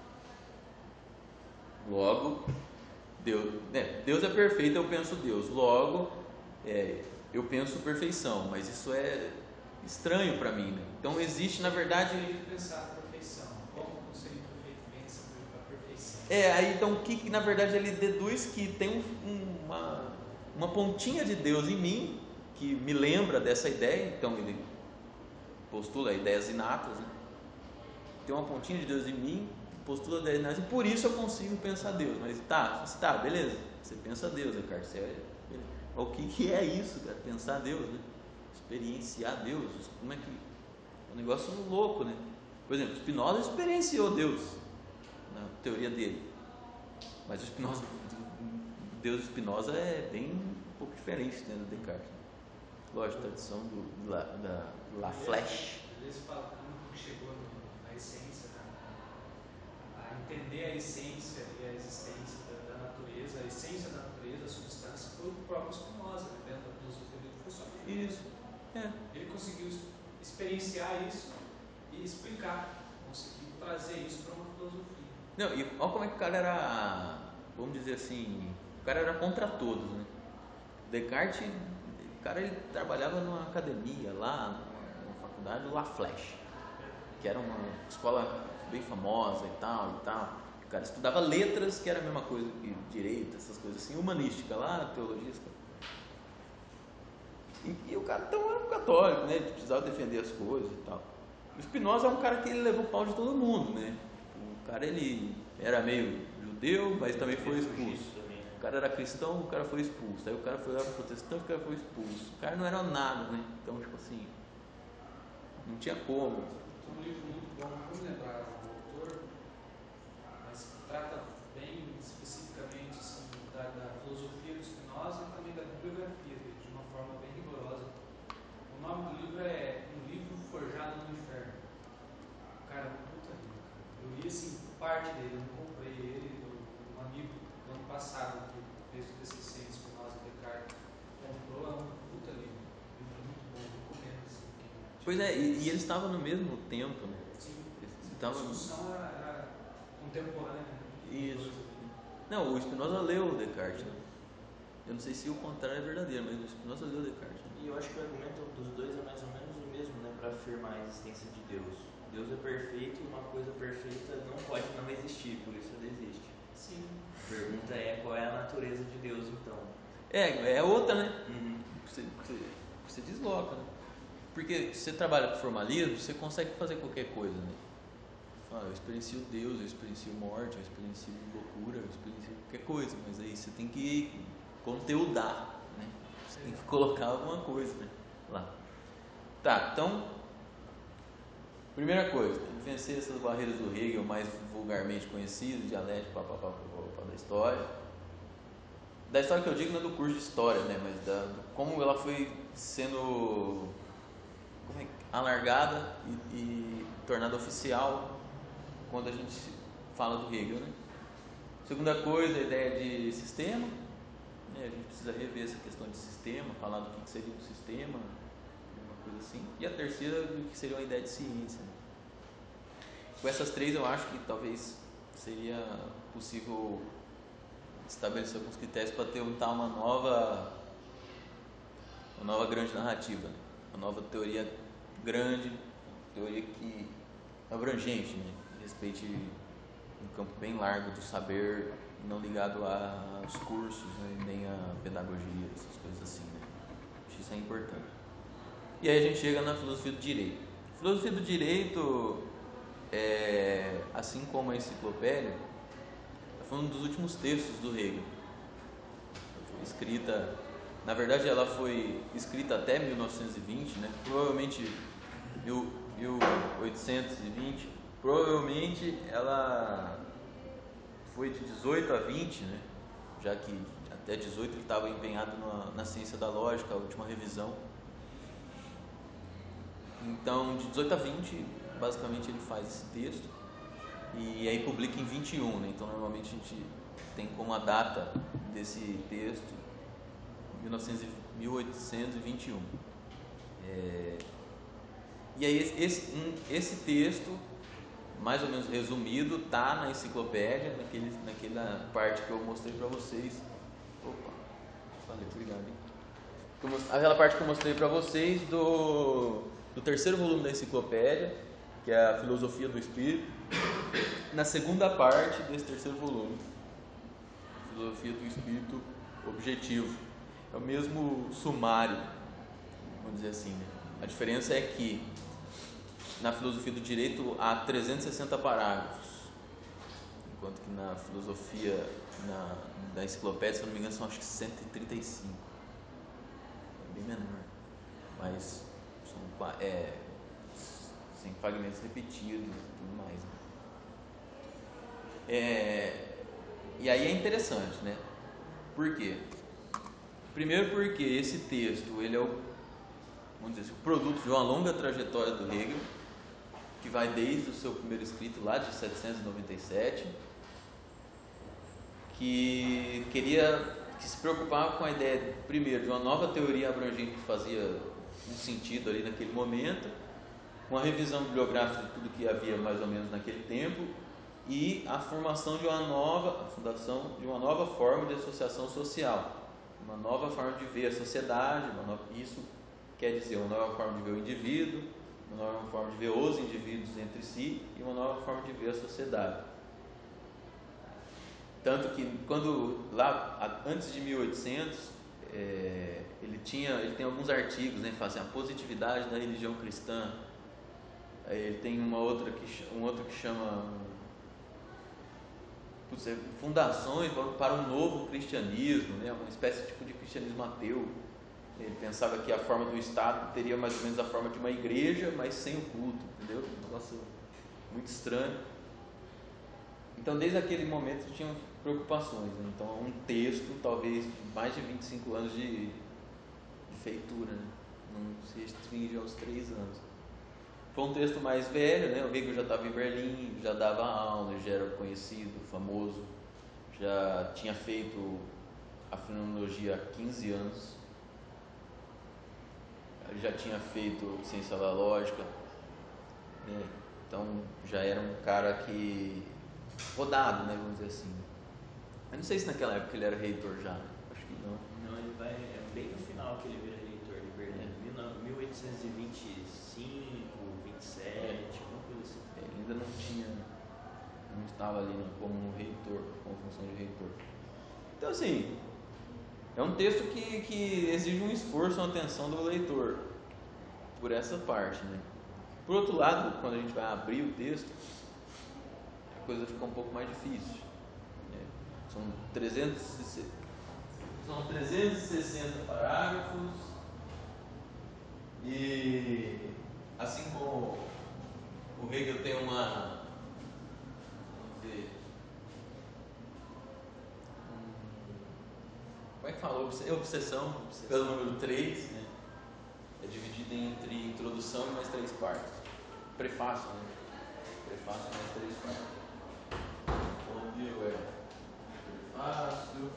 logo, Deus é perfeito, eu penso Deus, logo, eu penso perfeição, mas isso é estranho para mim, né? Então existe, na verdade, pensar a perfeição. Como o conceito perfeito pensa a perfeição? Aí então o que na verdade ele deduz que tem uma pontinha de Deus em mim que me lembra dessa ideia. Então ele postula ideias inatas, né? tem uma pontinha de Deus em mim, postula Descartes, e por isso eu consigo pensar Deus. Mas tá, beleza, você pensa Deus, Descartes, o que é isso, cara? Pensar Deus, né? Experienciar Deus, como é que... É um negócio louco, né? Por exemplo, Spinoza experienciou Deus na teoria dele, mas o Deus de Spinoza é bem um pouco diferente, né, do Descartes. Lógico, tradição da La Flèche. Eles falam que chegou na essência, a entender a essência e a existência da natureza, a essência da natureza, a substância, foi o próprio Spinoza, né, dentro da filosofia dele, foi só isso. Ele conseguiu experienciar isso e explicar, conseguiu trazer isso para uma filosofia. Não, e olha como é que o cara era, vamos dizer assim, o cara era contra todos, né? Descartes, o cara ele trabalhava numa academia lá, na faculdade La Flèche, que era uma escola bem famosa e tal. O cara estudava letras, que era a mesma coisa que direito, essas coisas assim, humanística lá, teologia. E o cara então era um católico, né? Ele precisava defender as coisas e tal. O Spinoza é um cara que ele levou pau de todo mundo, né? O cara ele era meio judeu, mas também foi expulso. O cara era cristão, o cara foi expulso. Aí o cara foi lá pro protestante, o cara foi expulso. O cara não era nada, né? Então, tipo assim, não tinha como. Um livro muito bom, não vou lembrar o autor, mas que trata bem especificamente assim, da filosofia do Spinoza e também da bibliografia dele, de uma forma bem rigorosa. O nome do livro é Um Livro Forjado no Inferno. Cara, puta livro. Eu li assim, parte dele, eu não comprei ele, um amigo do ano passado que fez o TCC de Spinoza e Descartes comprou, é um puta livro. Muito bom, recomendo assim. Pois é, e eles estavam no mesmo tempo, né? Sim, a discussão era contemporânea. Isso. Não, o Spinoza leu o Descartes, né? Eu não sei se o contrário é verdadeiro, mas o Spinoza leu o Descartes. Né? E eu acho que o argumento dos dois é mais ou menos o mesmo, né? Para afirmar a existência de Deus. Deus é perfeito e uma coisa perfeita não pode não existir, por isso ela existe. Sim. A pergunta é qual é a natureza de Deus, então. É outra, né? Você desloca, né? Porque se você trabalha com formalismo, você consegue fazer qualquer coisa, né? Eu experiencio Deus, eu experiencio morte, eu experiencio loucura, eu experiencio qualquer coisa, mas aí você tem que conteudar, né? Você tem que colocar alguma coisa, né? Lá. Tá, então, primeira coisa, tem que vencer essas barreiras do Hegel, mais vulgarmente conhecido, dialético, da história. Da história que eu digo não é do curso de história, né? Mas como ela foi sendo alargada e tornada oficial quando a gente fala do Hegel, né? Segunda coisa, a ideia de sistema, né? A gente precisa rever essa questão de sistema, falar do que seria um sistema, uma coisa assim. E a terceira, do que seria uma ideia de ciência, né? Com essas três eu acho que talvez seria possível estabelecer alguns critérios para tentar uma nova grande narrativa, né? Uma nova teoria grande, teoria que abrangente, né? Respeite um campo bem largo do saber, não ligado aos cursos, né? Nem à pedagogia, essas coisas assim, né? Acho que isso é importante. E aí a gente chega na filosofia do direito. A filosofia do direito, assim como a enciclopédia, foi um dos últimos textos do Hegel. Foi escrita, na verdade ela foi escrita até 1920, né? Provavelmente 1820, provavelmente ela foi de 18 a 20, né? Já que até 18 ele estava empenhado na ciência da lógica, a última revisão. Então, de 18 a 20, basicamente ele faz esse texto e aí publica em 21, né? Então normalmente a gente tem como a data desse texto 1821. E aí esse texto, mais ou menos resumido, tá na enciclopédia, naquela parte que eu mostrei para vocês. Opa, valeu, obrigado. Aquela parte que eu mostrei para vocês do terceiro volume da enciclopédia, que é a Filosofia do Espírito, na segunda parte desse terceiro volume, Filosofia do Espírito Objetivo. É o mesmo sumário, vamos dizer assim, né? A diferença é que na filosofia do direito há 360 parágrafos, enquanto que na filosofia, da enciclopédia, se eu não me engano, são acho que 135. É bem menor, mas são, sem fragmentos repetidos e tudo mais. E aí é interessante, né? Por quê? Primeiro porque esse texto, ele é vamos dizer, o produto de uma longa trajetória do Hegel, que vai desde o seu primeiro escrito lá de 797, que se preocupava com a ideia, primeiro, de uma nova teoria abrangente que fazia um sentido ali naquele momento, uma revisão bibliográfica de tudo que havia mais ou menos naquele tempo, e a fundação de uma nova forma de associação social, uma nova forma de ver a sociedade, isso quer dizer uma nova forma de ver o indivíduo, uma nova forma de ver os indivíduos entre si e uma nova forma de ver a sociedade. Tanto que quando lá antes de 1800 ele tem alguns artigos, né, fazem a positividade da religião cristã. Aí ele tem um outro que chama fundações para um novo cristianismo, né, uma espécie de cristianismo ateu. Ele pensava que a forma do Estado teria mais ou menos a forma de uma igreja, mas sem o culto, entendeu? Um negócio muito estranho. Então, desde aquele momento tinham preocupações, né? Então, um texto, talvez de mais de 25 anos de feitura, né? Não se restringe aos 3 anos. Foi um texto mais velho, né? O Hegel já estava em Berlim, já dava aula, já era conhecido, famoso, já tinha feito a fenomenologia há 15 anos, ele já tinha feito ciência da lógica, né? Então já era um cara que rodado, né? Vamos dizer assim. Eu não sei se naquela época ele era reitor já, né? Acho que não. Não, ele vai bem no final que ele vira reitor de Berlim, 1825, 27, alguma coisa assim. Ele ainda não estava ali como reitor, como função de reitor. Então assim, é um texto que exige um esforço, uma atenção do leitor, por essa parte, né? Por outro lado, quando a gente vai abrir o texto, a coisa fica um pouco mais difícil, né? São 360 parágrafos e, assim como o Hegel tem uma, como é que fala? Obsessão pelo número 3, né? É dividido entre introdução e mais 3 partes. Prefácio, né? Prefácio mais 3 partes. Onde prefácio,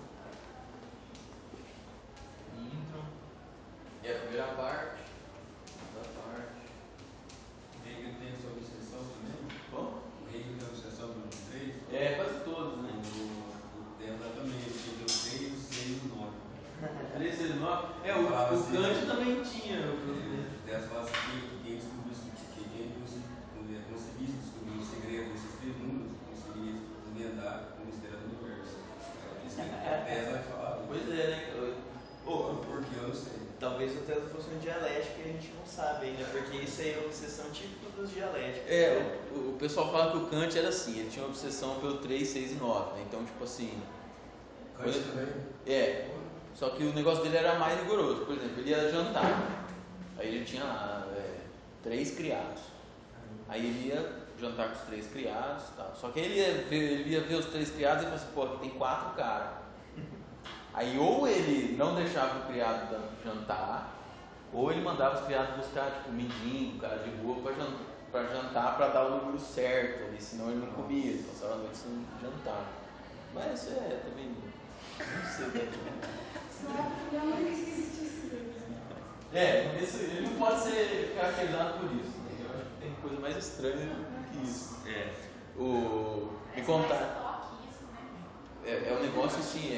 intro, e a primeira parte, da parte. O Hegel tem essa obsessão também? Bom? O Hegel tem a obsessão do número 3? Quase todos, né? O Débora também, ele tem o 3, o 6 e o 9. 3, 6, 9. O Kant também tinha. O Débora fala assim que quem conseguisse descobrir o segredo desses 3 números, conseguiria desvendar o mistério do universo. Isso que a Tesla vai falar. Pois é, né? Porque eu não sei. Talvez o Tesla fosse um dialético e a gente não sabe ainda, porque isso aí é uma obsessão típica dos dialéticos. O pessoal fala que o Kant era assim, ele tinha uma obsessão pelo 3, 6 e 9, né? Então, tipo assim. Kant também? Só que o negócio dele era mais rigoroso. Por exemplo, ele ia jantar, aí ele tinha lá 3 criados. Aí ele ia jantar com os 3 criados e tal. Só que ele ia ver os 3 criados e falava assim, pô, aqui tem 4 caras. Aí ou ele não deixava o criado jantar, ou ele mandava os criados buscar, tipo, mendigo, cara de rua, para jantar, para dar o número certo ali, senão ele não comia, ele passava a noite sem jantar. Mas isso também, não sei o que ele não pode ser caracterizado por isso, né? Eu acho que tem coisa mais estranha do que isso. Me contar. É um negócio assim,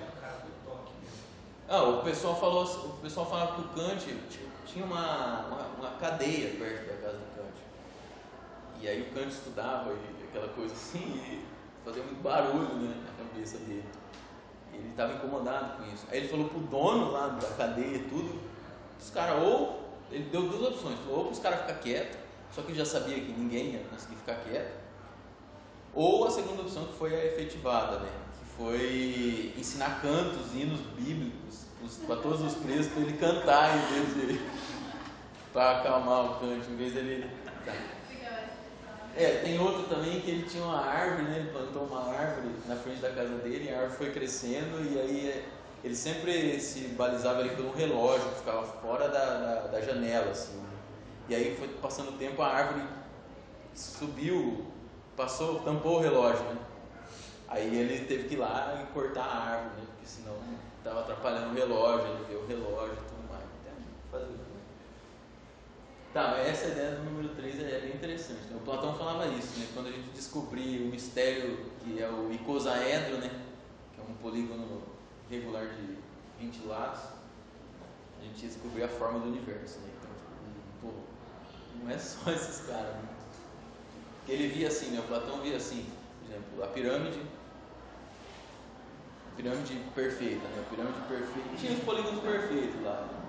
o pessoal falava que o Kant tinha uma cadeia perto da casa do Kant. E aí o Kant estudava e aquela coisa assim, e fazia muito barulho, né, na cabeça dele. Ele estava incomodado com isso. Aí ele falou pro dono lá da cadeia e tudo, os caras, ele deu 2 opções, falou, ou para os caras ficarem quietos, só que já sabia que ninguém ia conseguir ficar quieto. Ou a segunda opção, que foi a efetivada, né? Que foi ensinar cantos, hinos bíblicos para todos os presos, para ele cantar em vez de para acalmar o canto, em vez dele. Tá. Tem outro também que ele tinha uma árvore, né? Ele plantou uma árvore na frente da casa dele, a árvore foi crescendo e aí ele sempre se balizava ali por um relógio que ficava fora da janela, assim. Né? E aí foi passando o tempo, a árvore subiu, tampou o relógio, né? Aí ele teve que ir lá e cortar a árvore, né? Porque senão estava atrapalhando o relógio, ele viu o relógio e tudo mais. Tá, mas essa ideia do número 3 é bem interessante. Né? O Platão falava isso, né? Quando a gente descobrir o mistério que é o icosaedro, né? Que é um polígono regular de 20 lados, a gente ia descobrir a forma do universo, né? Então, não é só esses caras, né? Porque ele via assim, né? O Platão via assim, por exemplo, a pirâmide perfeita, né? A pirâmide perfeita, tinha os polígonos perfeitos lá, né?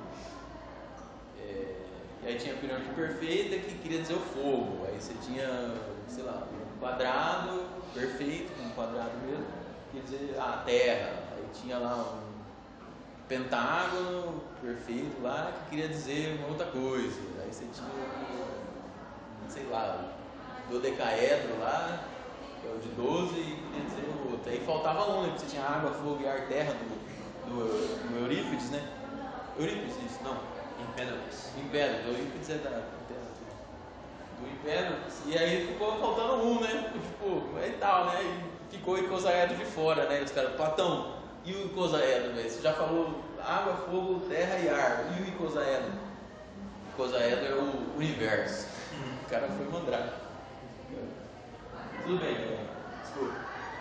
E aí tinha a pirâmide perfeita que queria dizer o fogo, aí você tinha, sei lá, um quadrado perfeito, um quadrado mesmo, que queria dizer a terra, aí tinha lá um pentágono perfeito lá que queria dizer uma outra coisa, aí você tinha, sei lá, o dodecaedro lá, que é o de 12 e queria dizer o outro, aí faltava um, né, porque você tinha água, fogo e ar, terra do Eurípides, né? Eurípides, isso, não. Empédocles, Eurípides é do Empédocles, e aí ficou faltando um, né? Tipo, e tal, né? E ficou o icosaedro de fora, né? Os caras, Platão, e o icosaedro, velho? Você já falou água, fogo, terra e ar, e o icosaedro? O icosaedro é o universo. O cara foi mandrake. Tudo bem, desculpa.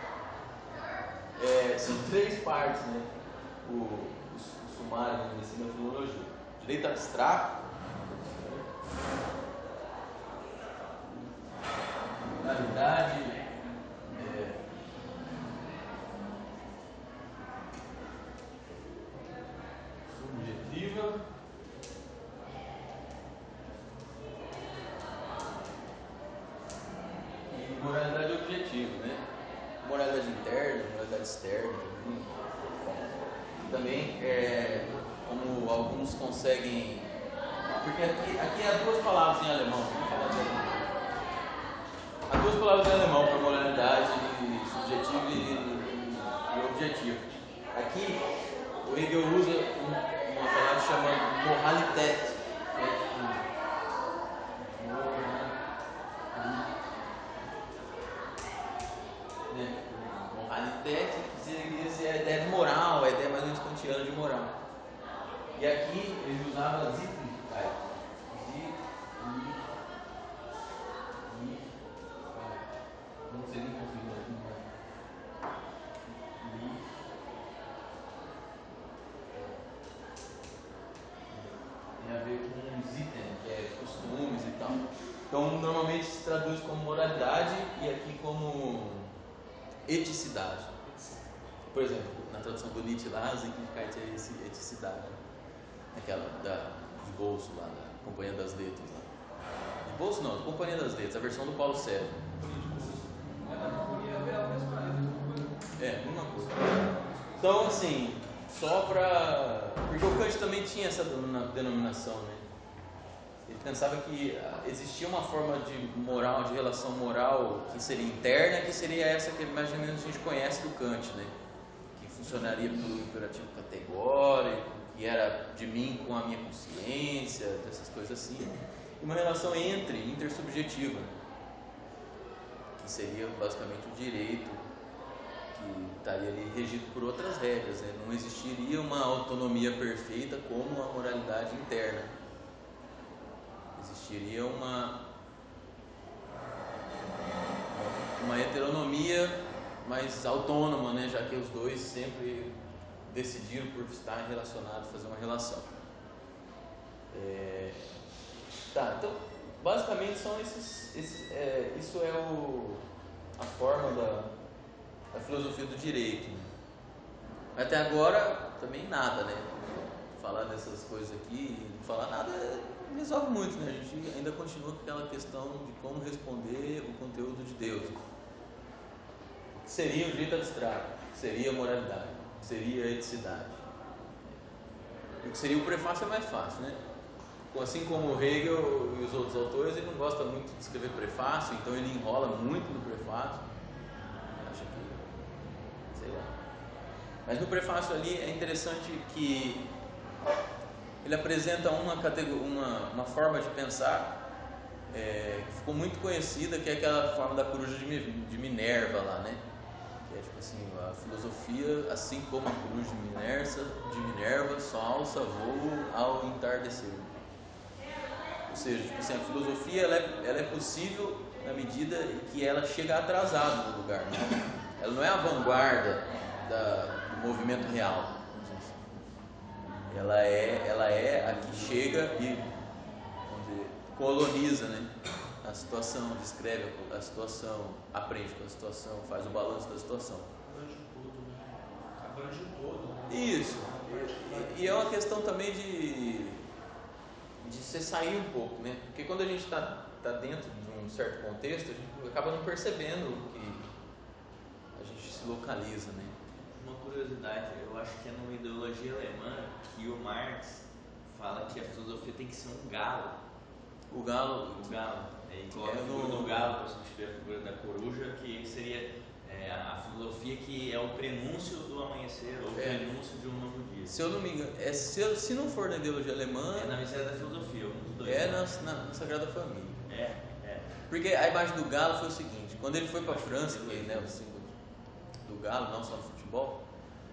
São 3 partes, né? O sumário da filologia. Direito abstrato, moralidade, subjetiva e moralidade objetiva, né? Moralidade interna, moralidade externa, também como alguns conseguem, porque aqui há 2 palavras em alemão, vamos falar de alemão. Há 2 palavras em alemão para moralidade subjetiva e objetiva. Aqui o Hegel usa uma palavra chamada Moralität. Moralität quer dizer a ideia de moral, a ideia mais ou menos kantiana de moral. E aqui ele usava Sittlichkeit. Não sei nem conseguir aqui. Tem a ver com Sitten, que é costumes e tal. Então, normalmente se traduz como moralidade e aqui como eticidade. Por exemplo, na tradução do Nietzsche lá, Sittlichkeit é eticidade. Aquela de bolso lá, da Companhia das Letras. Lá. De bolso não, de Companhia das Letras, a versão do Paulo Sérgio. Uma coisa. Então, assim, só para. Porque o Kant também tinha essa denominação, né? Ele pensava que existia uma forma de moral, de relação moral que seria interna, que seria essa que mais ou menos a gente conhece do Kant, né? Que funcionaria pelo imperativo categórico, que era de mim com a minha consciência, dessas coisas assim. E uma relação intersubjetiva, que seria basicamente o direito, que estaria ali regido por outras regras, né? Não existiria uma autonomia perfeita como a moralidade interna. Existiria uma heteronomia mais autônoma, né? Já que os dois sempre decidiram por estar relacionados, fazer uma relação. Então, basicamente são isso é a forma da filosofia do direito. Até agora, também nada, né? falar dessas coisas aqui e não falar nada resolve muito, né? A gente ainda continua com aquela questão de como responder o conteúdo de Deus. O que seria o direito abstrato? O que seria a moralidade? O que seria a eticidade? O que seria o prefácio é mais fácil, né? Assim como o Hegel e os outros autores, ele não gosta muito de escrever prefácio, então ele enrola muito no prefácio. Acho que, sei lá. Mas no prefácio ali é interessante que ele apresenta uma forma de pensar que ficou muito conhecida, que é aquela forma da coruja de Minerva lá, né? Que é tipo assim, a filosofia, assim como a coruja de Minerva só alça voo ao entardecer. Ou seja, tipo assim, a filosofia ela é possível na medida em que ela chega atrasada no lugar, né? Ela não é a vanguarda do movimento real, vamos dizer assim. Ela é a que chega e, vamos dizer, coloniza, né, a situação, descreve a situação, aprende com a situação, faz o balanço da situação. Abrange tudo, né? Abrange todo, né? Isso. E é uma questão também de você sair um pouco, né? Porque quando a gente está dentro de um certo contexto, a gente acaba não percebendo que a gente se localiza, né? Uma curiosidade, eu acho que é numa ideologia alemã que o Marx fala que a filosofia tem que ser um galo. O galo. Ele coloca a figura do galo para substituir a figura da coruja, que seria a filosofia que é o prenúncio do amanhecer, ou o prenúncio de um novo dia. Se eu não me engano, se não for na ideologia alemã, é na Mistério da Filosofia, um dos dois. É na Sagrada Família. É. Porque a imagem do galo foi o seguinte: quando ele foi para a França, que né, o símbolo do galo, não só no futebol,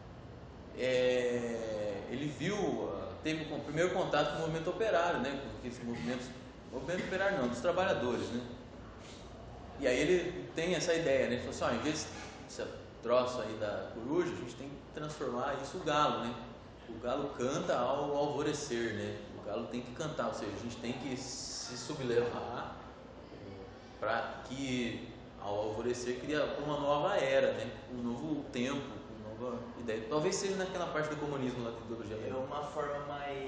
ele teve o primeiro contato com o movimento operário, né? Com esses movimento operário não, dos trabalhadores, né? E aí ele tem essa ideia, né? Ele falou assim: em vez desse troço aí da coruja, a gente tem que transformar isso no galo, né? O galo canta ao alvorecer, né? O galo tem que cantar, ou seja, a gente tem que se sublevar para que ao alvorecer cria uma nova era, né? Um novo tempo, uma nova ideia. Talvez seja naquela parte do comunismo lá da ideologia alemã. É uma forma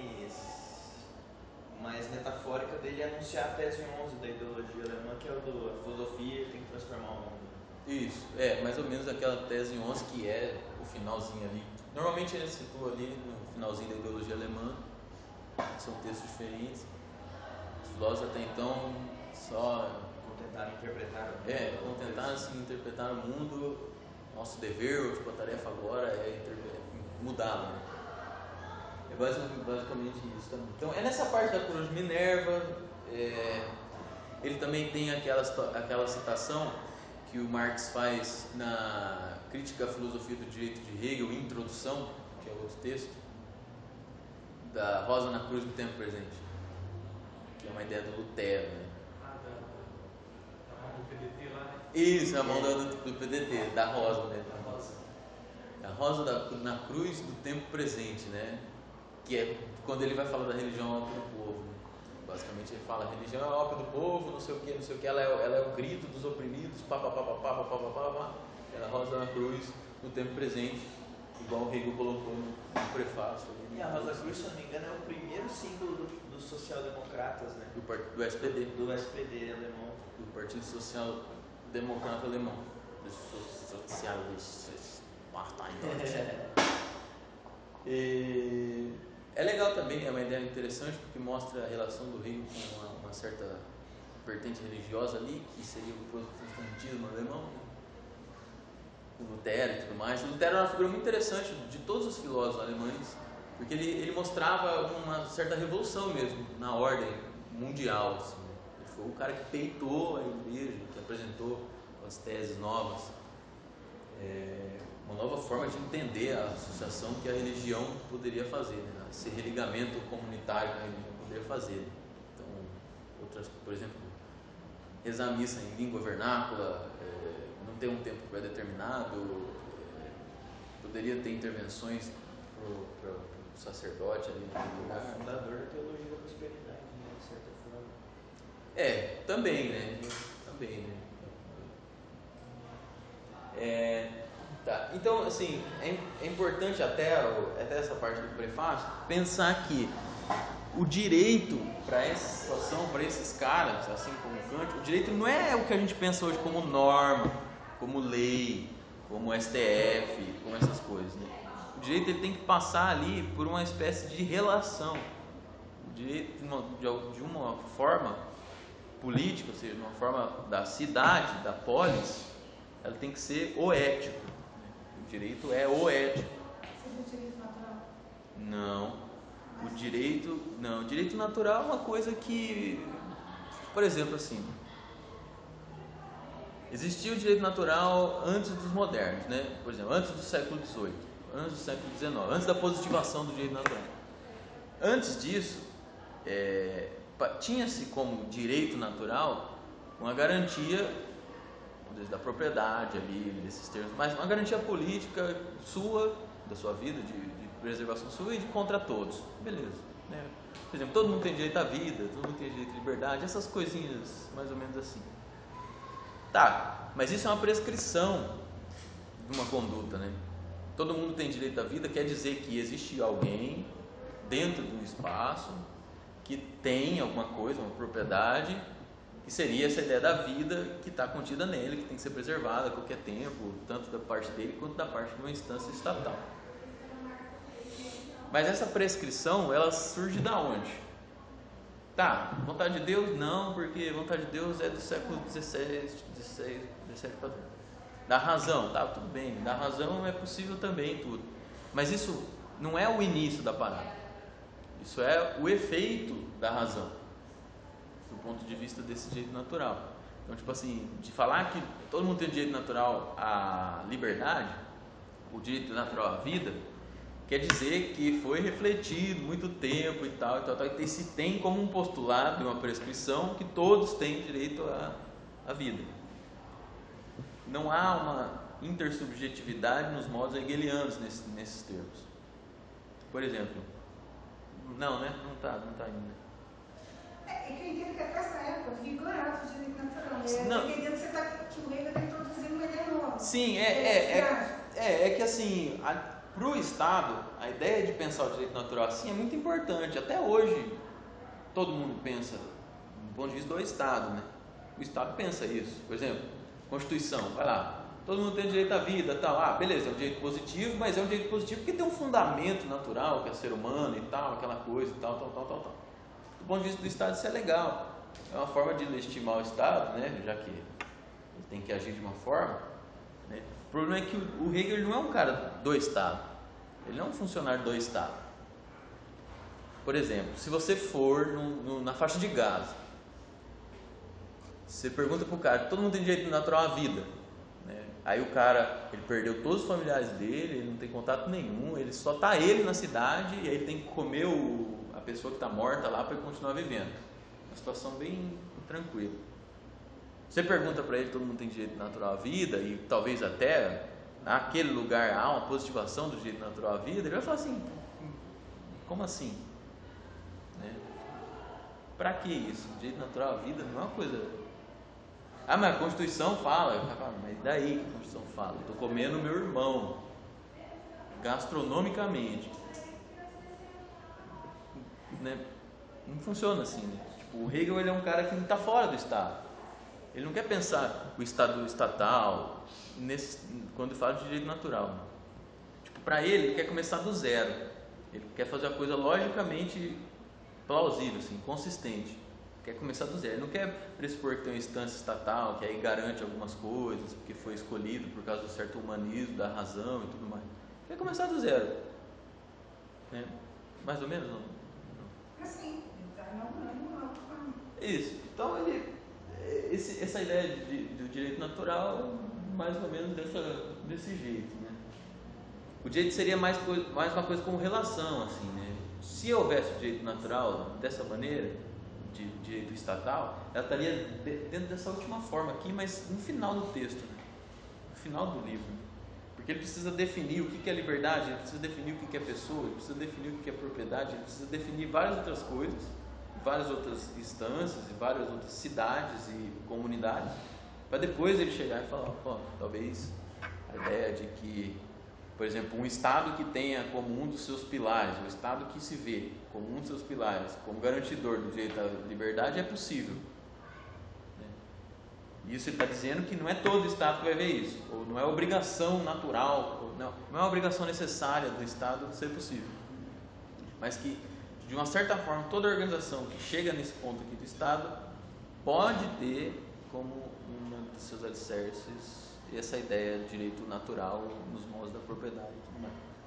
mais metafórica dele anunciar a tese 11 da ideologia alemã, que é o do a filosofia tem que transformar o mundo. Isso, mais ou menos aquela tese 11 que é o finalzinho ali. Normalmente ele situa ali no finalzinho da ideologia alemã, são textos diferentes. Os filósofos até então só tentaram interpretar o mundo. Tentaram assim, interpretar o mundo. Nosso dever, tipo, a tarefa agora é mudá-lo, né? É basicamente isso também. Então é nessa parte da coruja de Minerva. Ele também tem aquela citação que o Marx faz na Crítica à Filosofia do Direito de Hegel, Introdução, que é outro texto, da Rosa na Cruz do Tempo Presente, que é uma ideia do Lutero, né? Da mão do PDT lá, né? Isso, a mão do PDT, da Rosa, né? A Rosa na Cruz do Tempo Presente, né? Que é quando ele vai falar da religião ópio do povo, né? Basicamente ele fala, a religião é ópio do povo, não sei o que, ela é o grito dos oprimidos, pá. Ela rosa na cruz no tempo presente, igual o Hegel colocou no prefácio. E a Rosa Cruz, se eu não me engano, é o primeiro símbolo dos social-democratas, né? Do SPD. Do SPD alemão. Do Partido Social Democrata Alemão. Dos socialistas. Partei É legal também, é uma ideia interessante porque mostra a relação do Hegel com uma certa vertente religiosa ali, que seria o protestantismo alemão, né? O Lutero e tudo mais. O Lutero era uma figura muito interessante de todos os filósofos alemães, porque ele mostrava uma certa revolução mesmo na ordem mundial. Assim. Ele foi o cara que peitou a igreja, que apresentou as teses novas. Uma nova forma de entender a associação que a religião poderia fazer, né? Esse religamento comunitário que a religião poderia fazer. Então, por exemplo, rezar a missa em língua vernácula, não ter um tempo pré-determinado, poderia ter intervenções para o sacerdote ali no lugar. O fundador da teologia da prosperidade, né, de certa forma. Também, né? Tá, então assim, é importante até essa parte do prefácio pensar que o direito para essa situação, para esses caras, assim como Kant, o direito não é o que a gente pensa hoje como norma, como lei, como STF, como essas coisas, né? O direito ele tem que passar ali por uma espécie de relação. O direito de uma forma política, ou seja, de uma forma da cidade, da polis, ela tem que ser o ético. O direito é o ético. Seria o direito natural? Não. O direito natural é uma coisa que, por exemplo, assim, existia o direito natural antes dos modernos, né? Por exemplo, antes do século XVIII, antes do século XIX, antes da positivação do direito natural. Antes disso, tinha-se como direito natural uma garantia da propriedade ali, desses termos, mas uma garantia política sua, da sua vida, de preservação sua e de contra todos, beleza, né? Por exemplo, todo mundo tem direito à vida, todo mundo tem direito à liberdade, essas coisinhas mais ou menos assim. Tá, mas isso é uma prescrição de uma conduta, né? Todo mundo tem direito à vida quer dizer que existe alguém dentro do espaço que tem alguma coisa, uma propriedade, que seria essa ideia da vida que está contida nele, que tem que ser preservada a qualquer tempo, tanto da parte dele quanto da parte de uma instância estatal. Mas essa prescrição, ela surge da onde? Tá, vontade de Deus? Não, porque vontade de Deus é do século XVI para trás. Da razão, tá, tudo bem, da razão é possível também tudo. Mas isso não é o início da parada. Isso é o efeito da razão, do ponto de vista desse direito natural. Então, tipo assim, de falar que todo mundo tem o direito natural à liberdade, o direito natural à vida, quer dizer que foi refletido muito tempo e tal, e se tem como um postulado, uma prescrição, que todos têm direito à vida. Não há uma intersubjetividade nos modos hegelianos nesses termos. Por exemplo, não, né? Não está ainda. É que eu entendo que até essa época vigorava o direito natural, né? Não. Entendendo que o Hegel está introduzindo uma ideia nova. Sim, é que assim, para o Estado, a ideia de pensar o direito natural assim é muito importante. Até hoje, todo mundo pensa, do ponto de vista do Estado, né? O Estado pensa isso. Por exemplo, Constituição, vai lá, todo mundo tem direito à vida, tal. Beleza, é um direito positivo, mas é um direito positivo porque tem um fundamento natural, que é ser humano e tal, aquela coisa e tal. Do ponto de vista do Estado, isso é legal. É uma forma de legitimar o Estado, né? Já que ele tem que agir de uma forma, né? O problema é que o Hegel não é um cara do Estado. Ele não é um funcionário do Estado. Por exemplo, se você for na faixa de Gaza, você pergunta para o cara, todo mundo tem direito natural à vida, né? Aí o cara, ele perdeu todos os familiares dele, ele não tem contato nenhum, ele só está ele na cidade e aí ele tem que comer a pessoa que está morta lá para ele continuar vivendo. Uma situação bem tranquila. Você pergunta para ele, todo mundo tem direito natural à vida, e talvez até naquele lugar há uma positivação do direito natural à vida, ele vai falar assim, como assim? Né? Para que isso? O direito natural à vida não é uma coisa... mas a Constituição fala, mas daí que a Constituição fala? Eu estou comendo meu irmão, gastronomicamente. Né? Não funciona assim, né? Tipo, o Hegel, ele é um cara que não está fora do Estado. Ele não quer pensar o Estado estatal quando fala de direito natural. Tipo, para ele quer começar do zero. Ele quer fazer a coisa logicamente plausível, assim, consistente. Quer começar do zero. Ele não quer pressupor que tem uma instância estatal que aí garante algumas coisas, porque foi escolhido por causa do certo humanismo, da razão e tudo mais. Quer começar do zero. Né? Mais ou menos, não? Assim, ele está inaugurando uma nova forma. Isso. Então, essa ideia do direito natural, mais ou menos desse jeito, né? O direito seria mais uma coisa como relação, assim, né? Se houvesse o direito natural dessa maneira, de direito estatal, ela estaria dentro dessa última forma aqui, mas no final do texto, né? No final do livro, né? Porque ele precisa definir o que é liberdade, ele precisa definir o que é pessoa, ele precisa definir o que é propriedade, ele precisa definir várias outras coisas, várias outras instâncias e várias outras cidades e comunidades, para depois ele chegar e falar, talvez A ideia de que, por exemplo, um Estado que tenha como um dos seus pilares, o Estado que se vê como um dos seus pilares, como garantidor do direito à liberdade, é possível. Isso ele está dizendo que não é todo Estado que vai ver isso, ou não é obrigação natural, ou não é uma obrigação necessária do Estado ser possível, mas que, de uma certa forma, toda organização que chega nesse ponto aqui do Estado pode ter como um dos seus alicerces essa ideia de direito natural nos modos da propriedade e tudo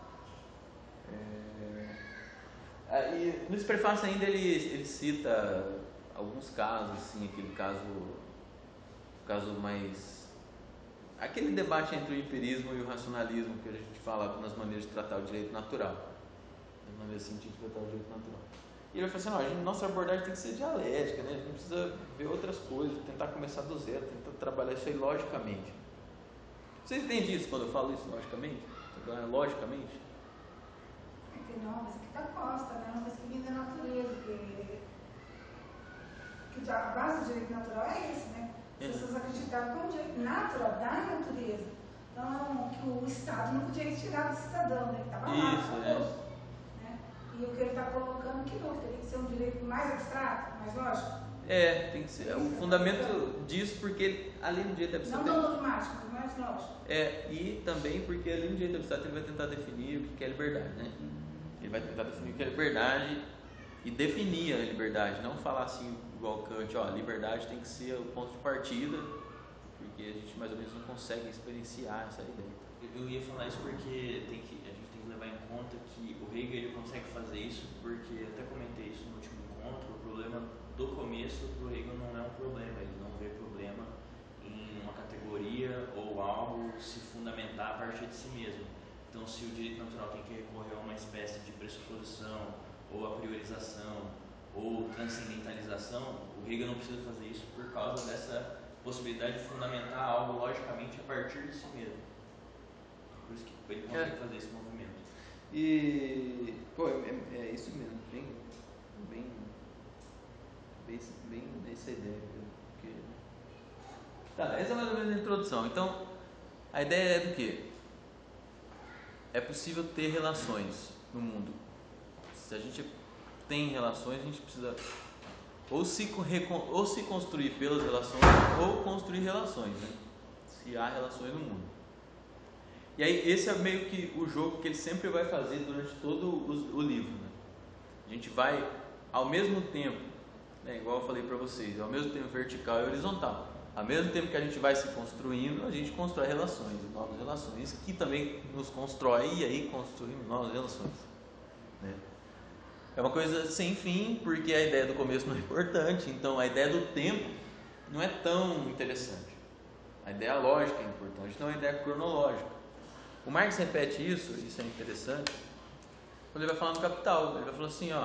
mais. E no prefácio ainda ele cita alguns casos, assim, aquele caso mais... aquele debate entre o empirismo e o racionalismo que a gente fala nas maneiras de tratar o direito natural, nas maneiras científicas de tratar o direito natural. E ele vai falar assim, nossa abordagem tem que ser dialética, né? A gente não precisa ver outras coisas, tentar começar do zero, tentar trabalhar isso aí logicamente. Vocês entendem isso quando eu falo isso logicamente? Logicamente? É que não, mas que está posta, né? Mas que vem da natureza, que a base do direito natural é esse, né? As pessoas acreditavam que é um direito natural da natureza. Então, que o Estado não podia retirar do cidadão, né? Que estava lá, Isso. E o que ele está colocando que não, teria que ser um direito mais abstrato, mais lógico. Tem que ser. É o fundamento disso, porque além do direito abstrato. Não tão dogmático, mas mais lógico. E também porque além do direito abstrato ele vai tentar definir o que é liberdade, né? Ele vai tentar definir o que é liberdade e definir a liberdade, não falar assim igual Kant, liberdade tem que ser o ponto de partida, porque a gente mais ou menos não consegue experienciar essa ideia. Eu ia falar isso porque a gente tem que levar em conta que o Hegel ele consegue fazer isso, porque até comentei isso no último encontro, o problema do começo do Hegel não é um problema, ele não vê problema em uma categoria ou algo se fundamentar a partir de si mesmo. Então, se o direito natural tem que recorrer a uma espécie de pressuposição, ou a priorização, ou transcendentalização, o Hegel não precisa fazer isso por causa dessa possibilidade de fundamentar algo logicamente a partir de si mesmo. Por isso que ele consegue fazer esse movimento. E, é isso mesmo, bem nessa ideia. Essa é mais ou menos a introdução. Então, a ideia é do quê? É possível ter relações no mundo. Se a gente tem relações, a gente precisa ou se construir pelas relações ou construir relações, né? Se há relações no mundo. E aí esse é meio que o jogo que ele sempre vai fazer durante todo o livro, né? A gente vai ao mesmo tempo, né, igual eu falei para vocês, ao mesmo tempo vertical e horizontal. Ao mesmo tempo que a gente vai se construindo, a gente constrói relações, novas relações, que também nos constrói e aí construímos novas relações, né? É uma coisa sem fim, porque a ideia do começo não é importante, então a ideia do tempo não é tão interessante. A ideia lógica é importante, não a ideia cronológica. O Marx repete isso é interessante, quando ele vai falar no Capital. Ele vai falar assim,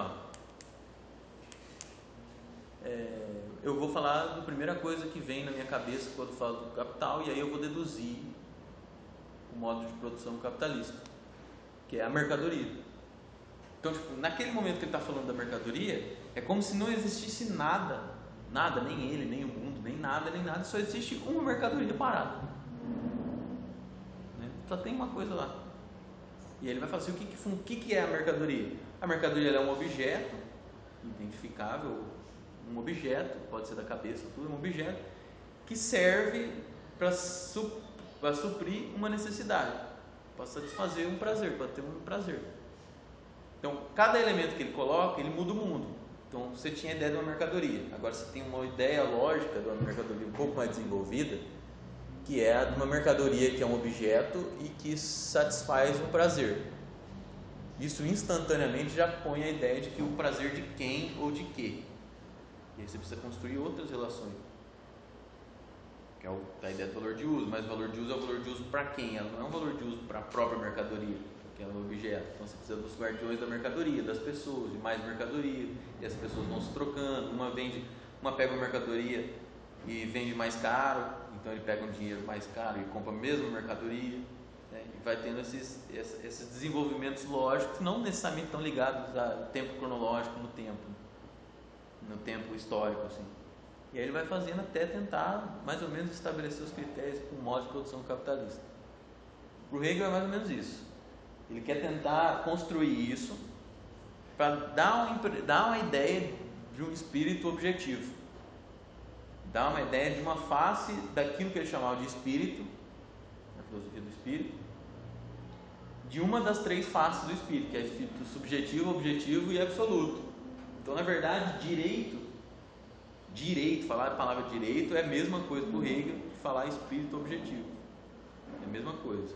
eu vou falar da primeira coisa que vem na minha cabeça quando falo do Capital, e aí eu vou deduzir o modo de produção capitalista, que é a mercadoria. Então, naquele momento que ele está falando da mercadoria, é como se não existisse nada, nem ele, nem o mundo, nem nada, só existe uma mercadoria parada, né? Só tem uma coisa lá. E aí ele vai falar assim, o que é a mercadoria? A mercadoria é um objeto identificável, um objeto, pode ser da cabeça, tudo, um objeto que serve para suprir uma necessidade, para satisfazer um prazer, para ter um prazer. Então, cada elemento que ele coloca, ele muda o mundo. Então, você tinha a ideia de uma mercadoria. Agora, você tem uma ideia lógica de uma mercadoria um pouco mais desenvolvida, que é a de uma mercadoria que é um objeto e que satisfaz um prazer. Isso instantaneamente já põe a ideia de que o prazer de quem ou de quê. E aí você precisa construir outras relações. Que é a ideia do valor de uso, mas o valor de uso é o valor de uso para quem? Ela não é um valor de uso para a própria mercadoria, que é um objeto. Então você precisa dos guardiões da mercadoria, das pessoas, de mais mercadoria, e as pessoas vão se trocando, uma pega uma mercadoria e vende mais caro, então ele pega um dinheiro mais caro e compra a mesma mercadoria, né? E vai tendo esses desenvolvimentos lógicos, não necessariamente estão ligados ao tempo cronológico, no tempo histórico, assim. E aí ele vai fazendo até tentar mais ou menos estabelecer os critérios para o modo de produção capitalista. Para o Hegel é mais ou menos isso. Ele quer tentar construir isso para dar uma ideia de um espírito objetivo. Dar uma ideia de uma face daquilo que ele chamava de espírito, na filosofia do espírito, de uma das três faces do espírito, que é o espírito subjetivo, objetivo e absoluto. Então, na verdade, falar a palavra direito é a mesma coisa para o Hegel de falar espírito objetivo. É a mesma coisa.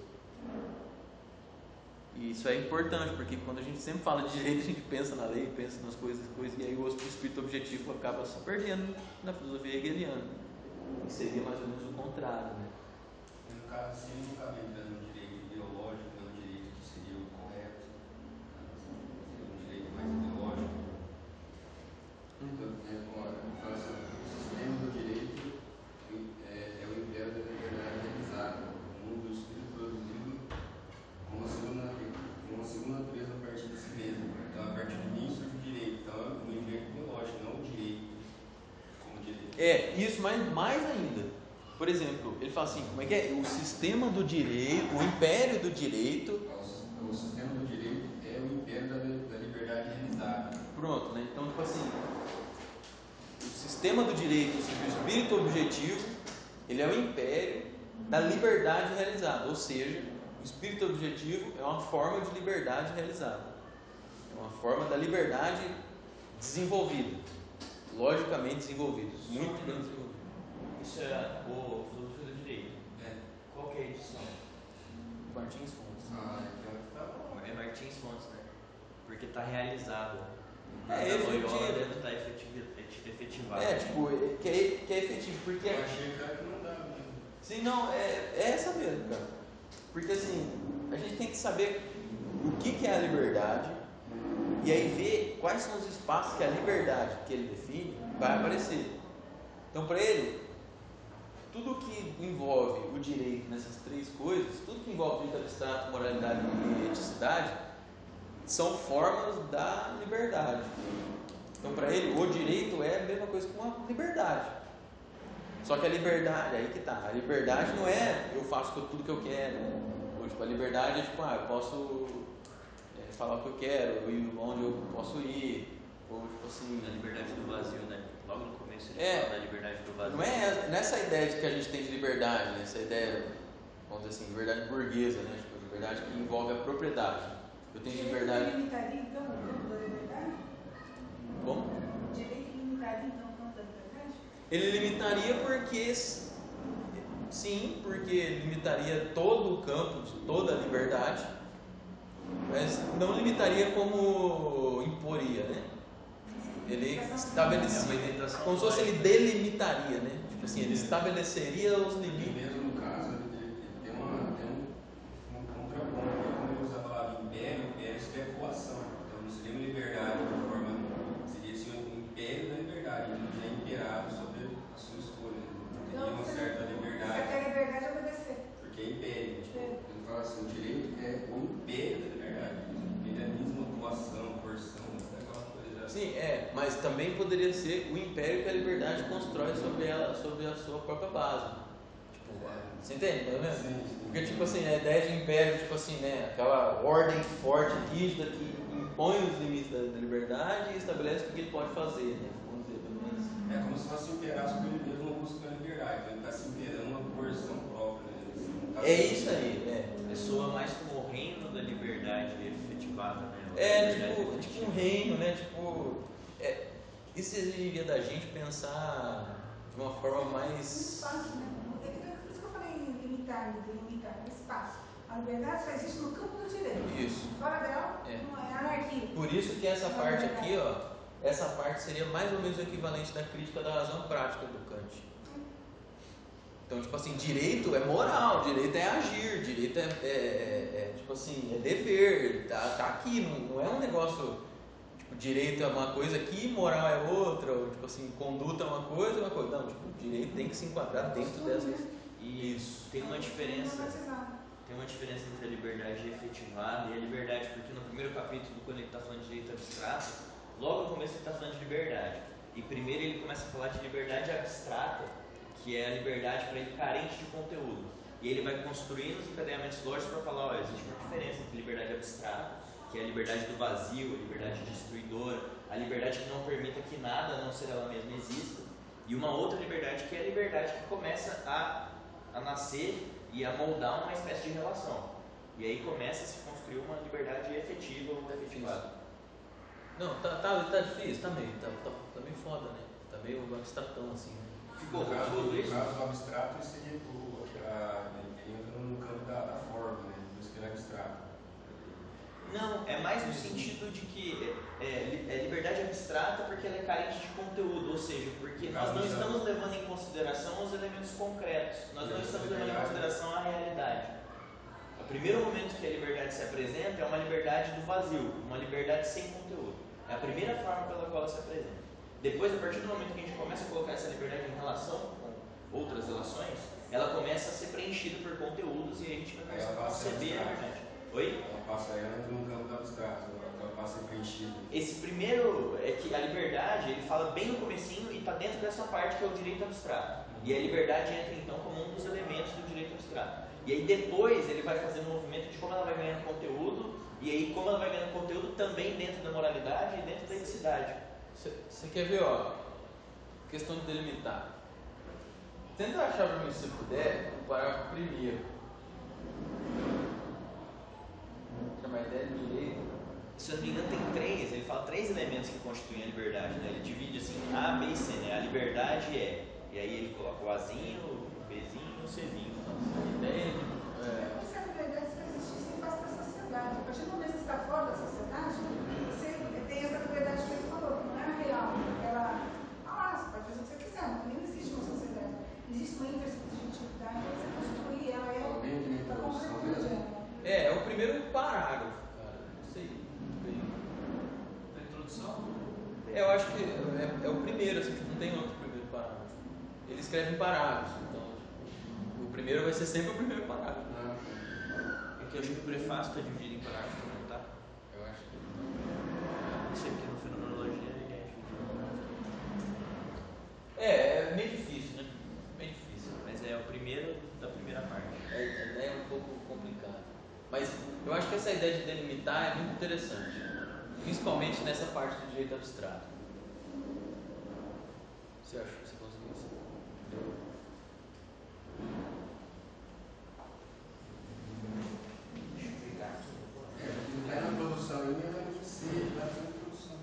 E isso é importante, porque quando a gente sempre fala de direito, a gente pensa na lei, pensa nas coisas, e aí o espírito objetivo acaba se perdendo na filosofia hegeliana. E seria mais ou menos o contrário, né? No caso, assim, não cabe um direito ideológico, não um direito que seria o correto, seria um direito mais ideológico. Então, o sistema do direito é o império da liberdade realizada, o mundo do espírito produzido com uma segunda natureza a partir de si mesmo. Então, a partir de mim surge o direito. Então, é um direito ideológico, não o direito como direito. Isso, mas mais ainda. Por exemplo, ele fala assim, como é que é? O sistema do direito, o império do direito... O sistema do direito é o império da liberdade realizada. Pronto, né? Então, tipo assim, o sistema do direito, o espírito objetivo, ele é o império da liberdade realizada, ou seja, o espírito objetivo é uma forma de liberdade realizada, é uma forma da liberdade desenvolvida, logicamente desenvolvida, muito bem desenvolvida. Isso é o filosofia do direito. Qual que é a edição? Martins Fontes. É Martins Fontes, né? Porque está realizado. Efetivo. Deve estar efetivado. Que é efetivo, porque... Eu achei, cara, que não dá. Sim, não, é essa mesmo, cara. Porque assim, a gente tem que saber o que é a liberdade e aí ver quais são os espaços que a liberdade que ele define vai aparecer. Então, para ele, tudo que envolve o direito nessas três coisas, tudo que envolve direito abstrato, moralidade e eticidade, são formas da liberdade. Então, para ele, o direito é a mesma coisa que uma liberdade. Só que a liberdade, aí que tá, a liberdade não é eu faço tudo que eu quero. Ou, tipo, a liberdade é tipo, eu posso falar o que eu quero, eu ir onde eu posso ir. Ou tipo assim. A liberdade do vazio, né? Logo no começo ele fala da liberdade do vazio. Não é nessa ideia de que a gente tem de liberdade, né? Essa ideia, vamos dizer assim, liberdade burguesa, né? Tipo, liberdade que envolve a propriedade. Eu tenho liberdade. Direito limitaria então o campo da liberdade? Como? Direito limitaria então o campo da liberdade? Ele limitaria porque, sim, porque limitaria todo o campo de toda a liberdade, mas não limitaria como imporia, né? Ele estabeleceria, como se fosse ele delimitaria, né? Tipo assim, ele estabeleceria os limites. Mesmo no caso, ele tem um contraponto. Quando ele usa a palavra império isso é coação. Então não seria uma liberdade de forma, seria assim, um império da liberdade, ele já é imperado sobre a sua escolha. Teria uma certa liberdade. Você quer liberdade de obedecer. Porque é império. Tipo, ele fala assim, o direito é o império da liberdade. Imperialismo, coação, coerção, aquela coisa. Sim, mas também poderia ser o império que a liberdade constrói sobre a sua própria base. Tipo, você entende, tá vendo? Sim. Porque, tipo assim, a ideia de império, tipo assim, né? Aquela ordem forte, rígida, que impõe os limites da liberdade e estabelece o que ele pode fazer, né? Vamos dizer, pelo menos. É como se fosse imperar sobre ele mesmo uma busca da liberdade. Então ele está se imperando uma coerção própria. Né? É isso aí, Pessoa mais como o reino da liberdade efetivada, né? Tipo um reino, né? Isso exigiria da gente pensar de uma forma mais... Espaço, né? Por isso que eu falei delimitar espaço. A liberdade só existe no campo do direito. Isso. Fora dela, não é anarquia. Por isso que essa parte aqui, essa parte seria mais ou menos o equivalente da crítica da razão prática do Kant. Então, tipo assim, direito é moral, direito é agir, direito tipo assim, é dever, tá aqui, não é um negócio, tipo, direito é uma coisa aqui, moral é outra, ou tipo assim, conduta é uma coisa, não, tipo, direito tem que se enquadrar dentro dessas. Isso. Tem uma diferença entre a liberdade efetivada e a liberdade, porque no primeiro capítulo, quando ele está falando de direito abstrato, logo no começo ele está falando de liberdade. E primeiro ele começa a falar de liberdade abstrata, que é a liberdade para ele carente de conteúdo. e ele vai construindo os encadeamentos lógicos para falar, olha, existe uma diferença entre liberdade abstrata, que é a liberdade do vazio, a liberdade destruidora, a liberdade que não permita que nada, a não ser ela mesma, exista, e uma outra liberdade que é a liberdade que começa a nascer e a moldar uma espécie de relação. E aí começa a se construir uma liberdade efetiva ou efetivada. Não, tá difícil, tá meio foda, né? Tá meio abstratão assim, né? Ficou No confuso isso? caso do abstrato, ele seria ele entra no campo da forma, né? Por isso que ele é abstrato. Não, é mais no sentido de que é liberdade abstrata porque ela é carente de conteúdo, ou seja, porque nós não estamos levando em consideração os elementos concretos, nós não estamos levando em consideração a realidade. O primeiro momento que a liberdade se apresenta é uma liberdade do vazio, uma liberdade sem conteúdo. É a primeira forma pela qual ela se apresenta. Depois, a partir do momento que a gente começa a colocar essa liberdade em relação com outras relações, ela começa a ser preenchida por conteúdos e a gente vai começar a conceber a verdade. Oi? Ela entra no campo do abstrato, ela passa a ser preenchida. Esse primeiro é que a liberdade, ele fala bem no comecinho e está dentro dessa parte que é o direito abstrato. E a liberdade entra então como um dos elementos do direito abstrato. E aí depois ele vai fazendo um movimento de como ela vai ganhando conteúdo, e aí como ela vai ganhando conteúdo também dentro da moralidade e dentro da eticidade. Você quer ver, ó, questão de delimitar. Tenta achar para mim, se puder, o parágrafo primeiro. Chama a ideia de direito. Se eu não me engano, tem três, ele fala três elementos que constituem a liberdade, né? Ele divide assim, A, B e C, né? A liberdade é, e aí ele coloca o Azinho, o Bzinho e o Czinho. A ideia Essa liberdade que existe sem face da sociedade. A partir do momento que você está fora da sociedade, você tem essa liberdade que ele falou, que não é real. Ela, você pode fazer o que você quiser, mas também não existe uma sociedade. Existe uma intersubjetividade, você construir, ela é a concretude. é o primeiro parágrafo, cara. Não sei. Na introdução? Eu acho que é o primeiro, assim, não tem outro primeiro parágrafo. Ele escreve em parágrafos, então o primeiro vai ser sempre o primeiro parágrafo. É que eu acho que o prefácio está dividido em parágrafos, não tá? Eu acho que Não sei porque no Fenomenologia ele é dividido em parágrafos. é meio difícil, né? Bem difícil. Mas é o primeiro da primeira parte. É um pouco complicado. Mas eu acho que essa ideia de delimitar é muito interessante, principalmente nessa parte do direito abstrato. Você acha que você conseguiu isso? Não está na produção ainda, mas não sei, já está na produção.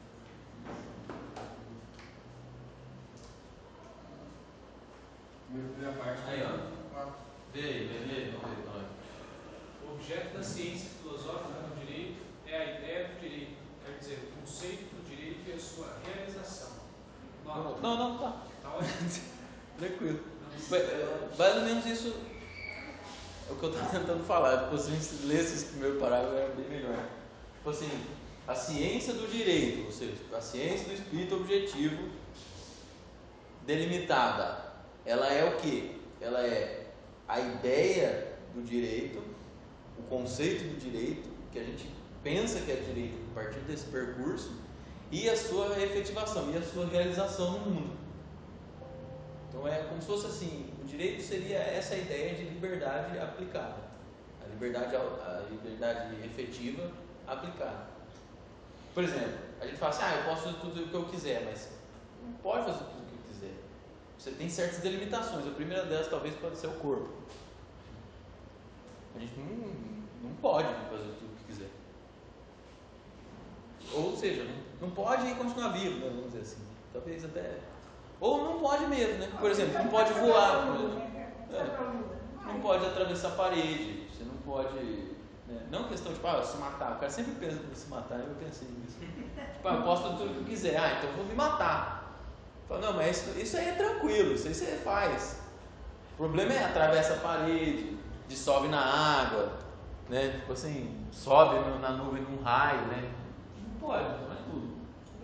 Primeira parte. Aí, ó. Vê aí, vamos ver. O objeto da ciência filosófica no direito é a ideia do direito, quer dizer, o conceito do direito e a sua realização. Não, tá. Tá ótimo. Tranquilo. Mais ou menos isso é o que eu estou tentando falar. Se a gente lesse esse primeiro parágrafo, é bem melhor. Tipo assim, a ciência do direito, ou seja, a ciência do espírito objetivo delimitada, ela é o quê? Ela é a ideia do direito, o conceito do direito, que a gente pensa que é direito a partir desse percurso, e a sua efetivação, e a sua realização no mundo. Então é como se fosse assim, o direito seria essa ideia de liberdade aplicada, a liberdade efetiva aplicada. Por exemplo, a gente fala assim, eu posso fazer tudo o que eu quiser, mas não pode fazer tudo o que eu quiser. Você tem certas delimitações, a primeira delas talvez pode ser o corpo. A gente não pode fazer tudo o que quiser. Ou seja, não pode continuar vivo, né, vamos dizer assim. Talvez até... Ou não pode mesmo, né? Por exemplo, não pode voar. Não pode atravessar a parede. Você não pode... Né? Não questão de se matar. O cara sempre pensa em se matar. Eu pensei nisso. Eu posso fazer tudo o que eu quiser. Então eu vou me matar. Falo, não, mas isso aí é tranquilo. Isso aí você faz. O problema é atravessa a parede, dissolve na água, né? Tipo assim, sobe na nuvem num raio, né? Não pode, não é tudo.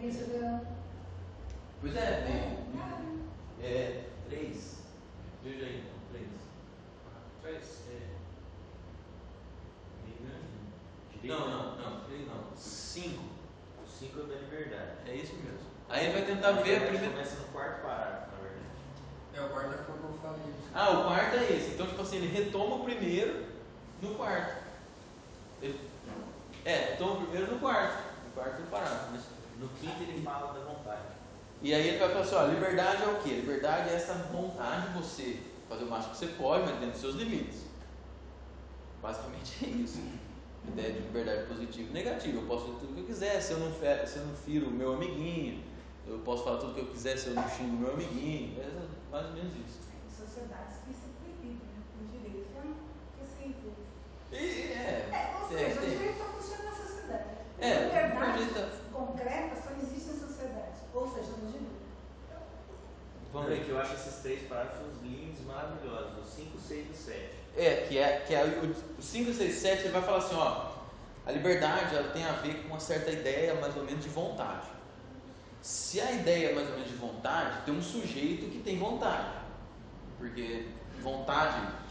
Pois é, tem 3. Veja aí, 3. 3. Não, 3 não. 5. O 5 é o da liberdade. É isso mesmo. Aí ele vai tentar ver a primeira. Começa no quarto parágrafo, na verdade. É É, o quarto foi o que eu falei. Ah, o quarto é esse. Então, tipo assim, ele retoma o primeiro no quarto. Retoma o primeiro no quarto. No quarto parágrafo, né? No quinto ele fala da vontade. E aí ele vai falar assim, ó, liberdade é o quê? Liberdade é essa vontade de você fazer o máximo que você pode, mas dentro dos seus limites. Basicamente é isso. A ideia de liberdade positiva e negativa. Eu posso fazer tudo o que eu quiser, se eu não firo o meu amiguinho, eu posso falar tudo o que eu quiser se eu não xingo o meu amiguinho. É mais ou menos isso. Em sociedades que isso é proibido, né? O direito é acessível. Ou Tem. seja, o direito só funciona na sociedade. É, Liberdade concreta só existe na sociedade, ou seja, no direito. Vamos Não, é ver. que eu acho esses 3 parágrafos lindos, maravilhosos, o 5, 6 e 7. Que é o 5, 6, 7, ele vai falar assim, ó, a liberdade ela tem a ver com uma certa ideia mais ou menos de vontade. Se a ideia é mais ou menos de vontade, tem um sujeito que tem vontade. Porque vontade, né?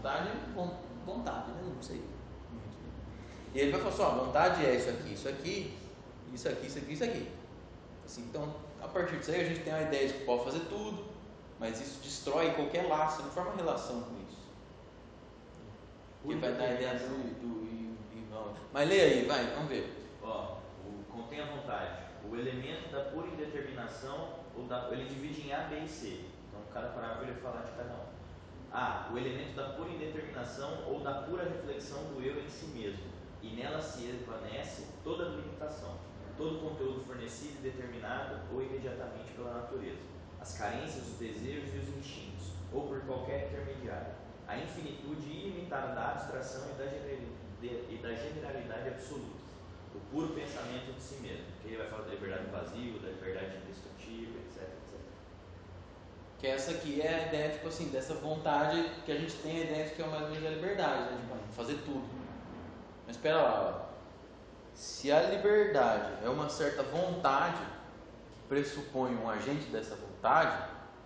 Não sei. E ele vai falar assim, ó, vontade é isso aqui, isso aqui, isso aqui, isso aqui, isso aqui. Assim, então, a partir disso aí a gente tem a ideia de que pode fazer tudo, mas isso destrói qualquer laço, não forma relação com isso. Que vai dar a ideia do irmão. Mas lê aí, vai, vamos ver. Ó, contém a vontade. O elemento da pura indeterminação, ele divide em A, B e C. Então, cada parágrafo ele fala de cada um. A. O elemento da pura indeterminação ou da pura reflexão do eu em si mesmo. E nela se evanece toda limitação, todo conteúdo fornecido e determinado ou imediatamente pela natureza, as carências, os desejos e os instintos, ou por qualquer intermediário. A infinitude ilimitada da abstração e da generalidade absoluta. O puro pensamento de si mesmo. Que ele vai falar da liberdade do vazio, da liberdade indestrutível, etc. Que essa aqui é a ideia, tipo assim, dessa vontade que a gente tem, a ideia de que é mais ou menos a liberdade, né? Tipo, fazer tudo. Mas espera lá, ó. Se a liberdade é uma certa vontade que pressupõe um agente dessa vontade,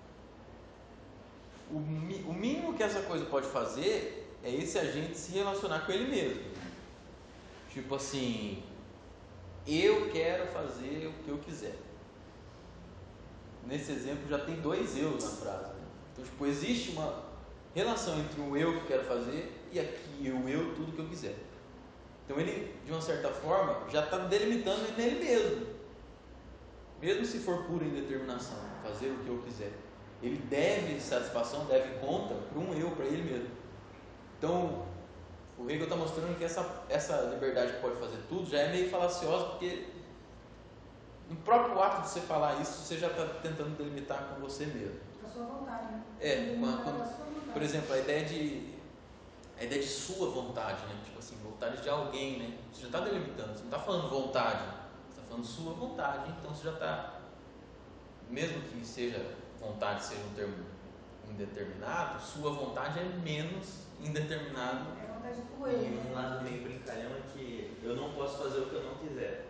o mínimo que essa coisa pode fazer é esse agente se relacionar com ele mesmo. Tipo assim, eu quero fazer o que eu quiser. Nesse exemplo já tem 2 eus na frase. Né? Então, tipo, existe uma relação entre o eu que quero fazer e aqui o eu tudo que eu quiser. Então ele, de uma certa forma, já está delimitando nele mesmo. Mesmo se for pura indeterminação, fazer o que eu quiser. Ele deve satisfação, deve conta para um eu, para ele mesmo. Então, o Hegel está mostrando que essa liberdade que pode fazer tudo já é meio falaciosa, porque no próprio ato de você falar isso, você já está tentando delimitar com você mesmo. Com a sua vontade, né? Por exemplo, a ideia de sua vontade, né? Tipo assim, vontade de alguém, né? Você já está delimitando, você não está falando vontade, você está falando sua vontade, então você já está, mesmo que seja vontade, seja um termo indeterminado, sua vontade é menos indeterminado. É vontade do eu. E um lado meio brincalhão é que eu não posso fazer o que eu não quiser.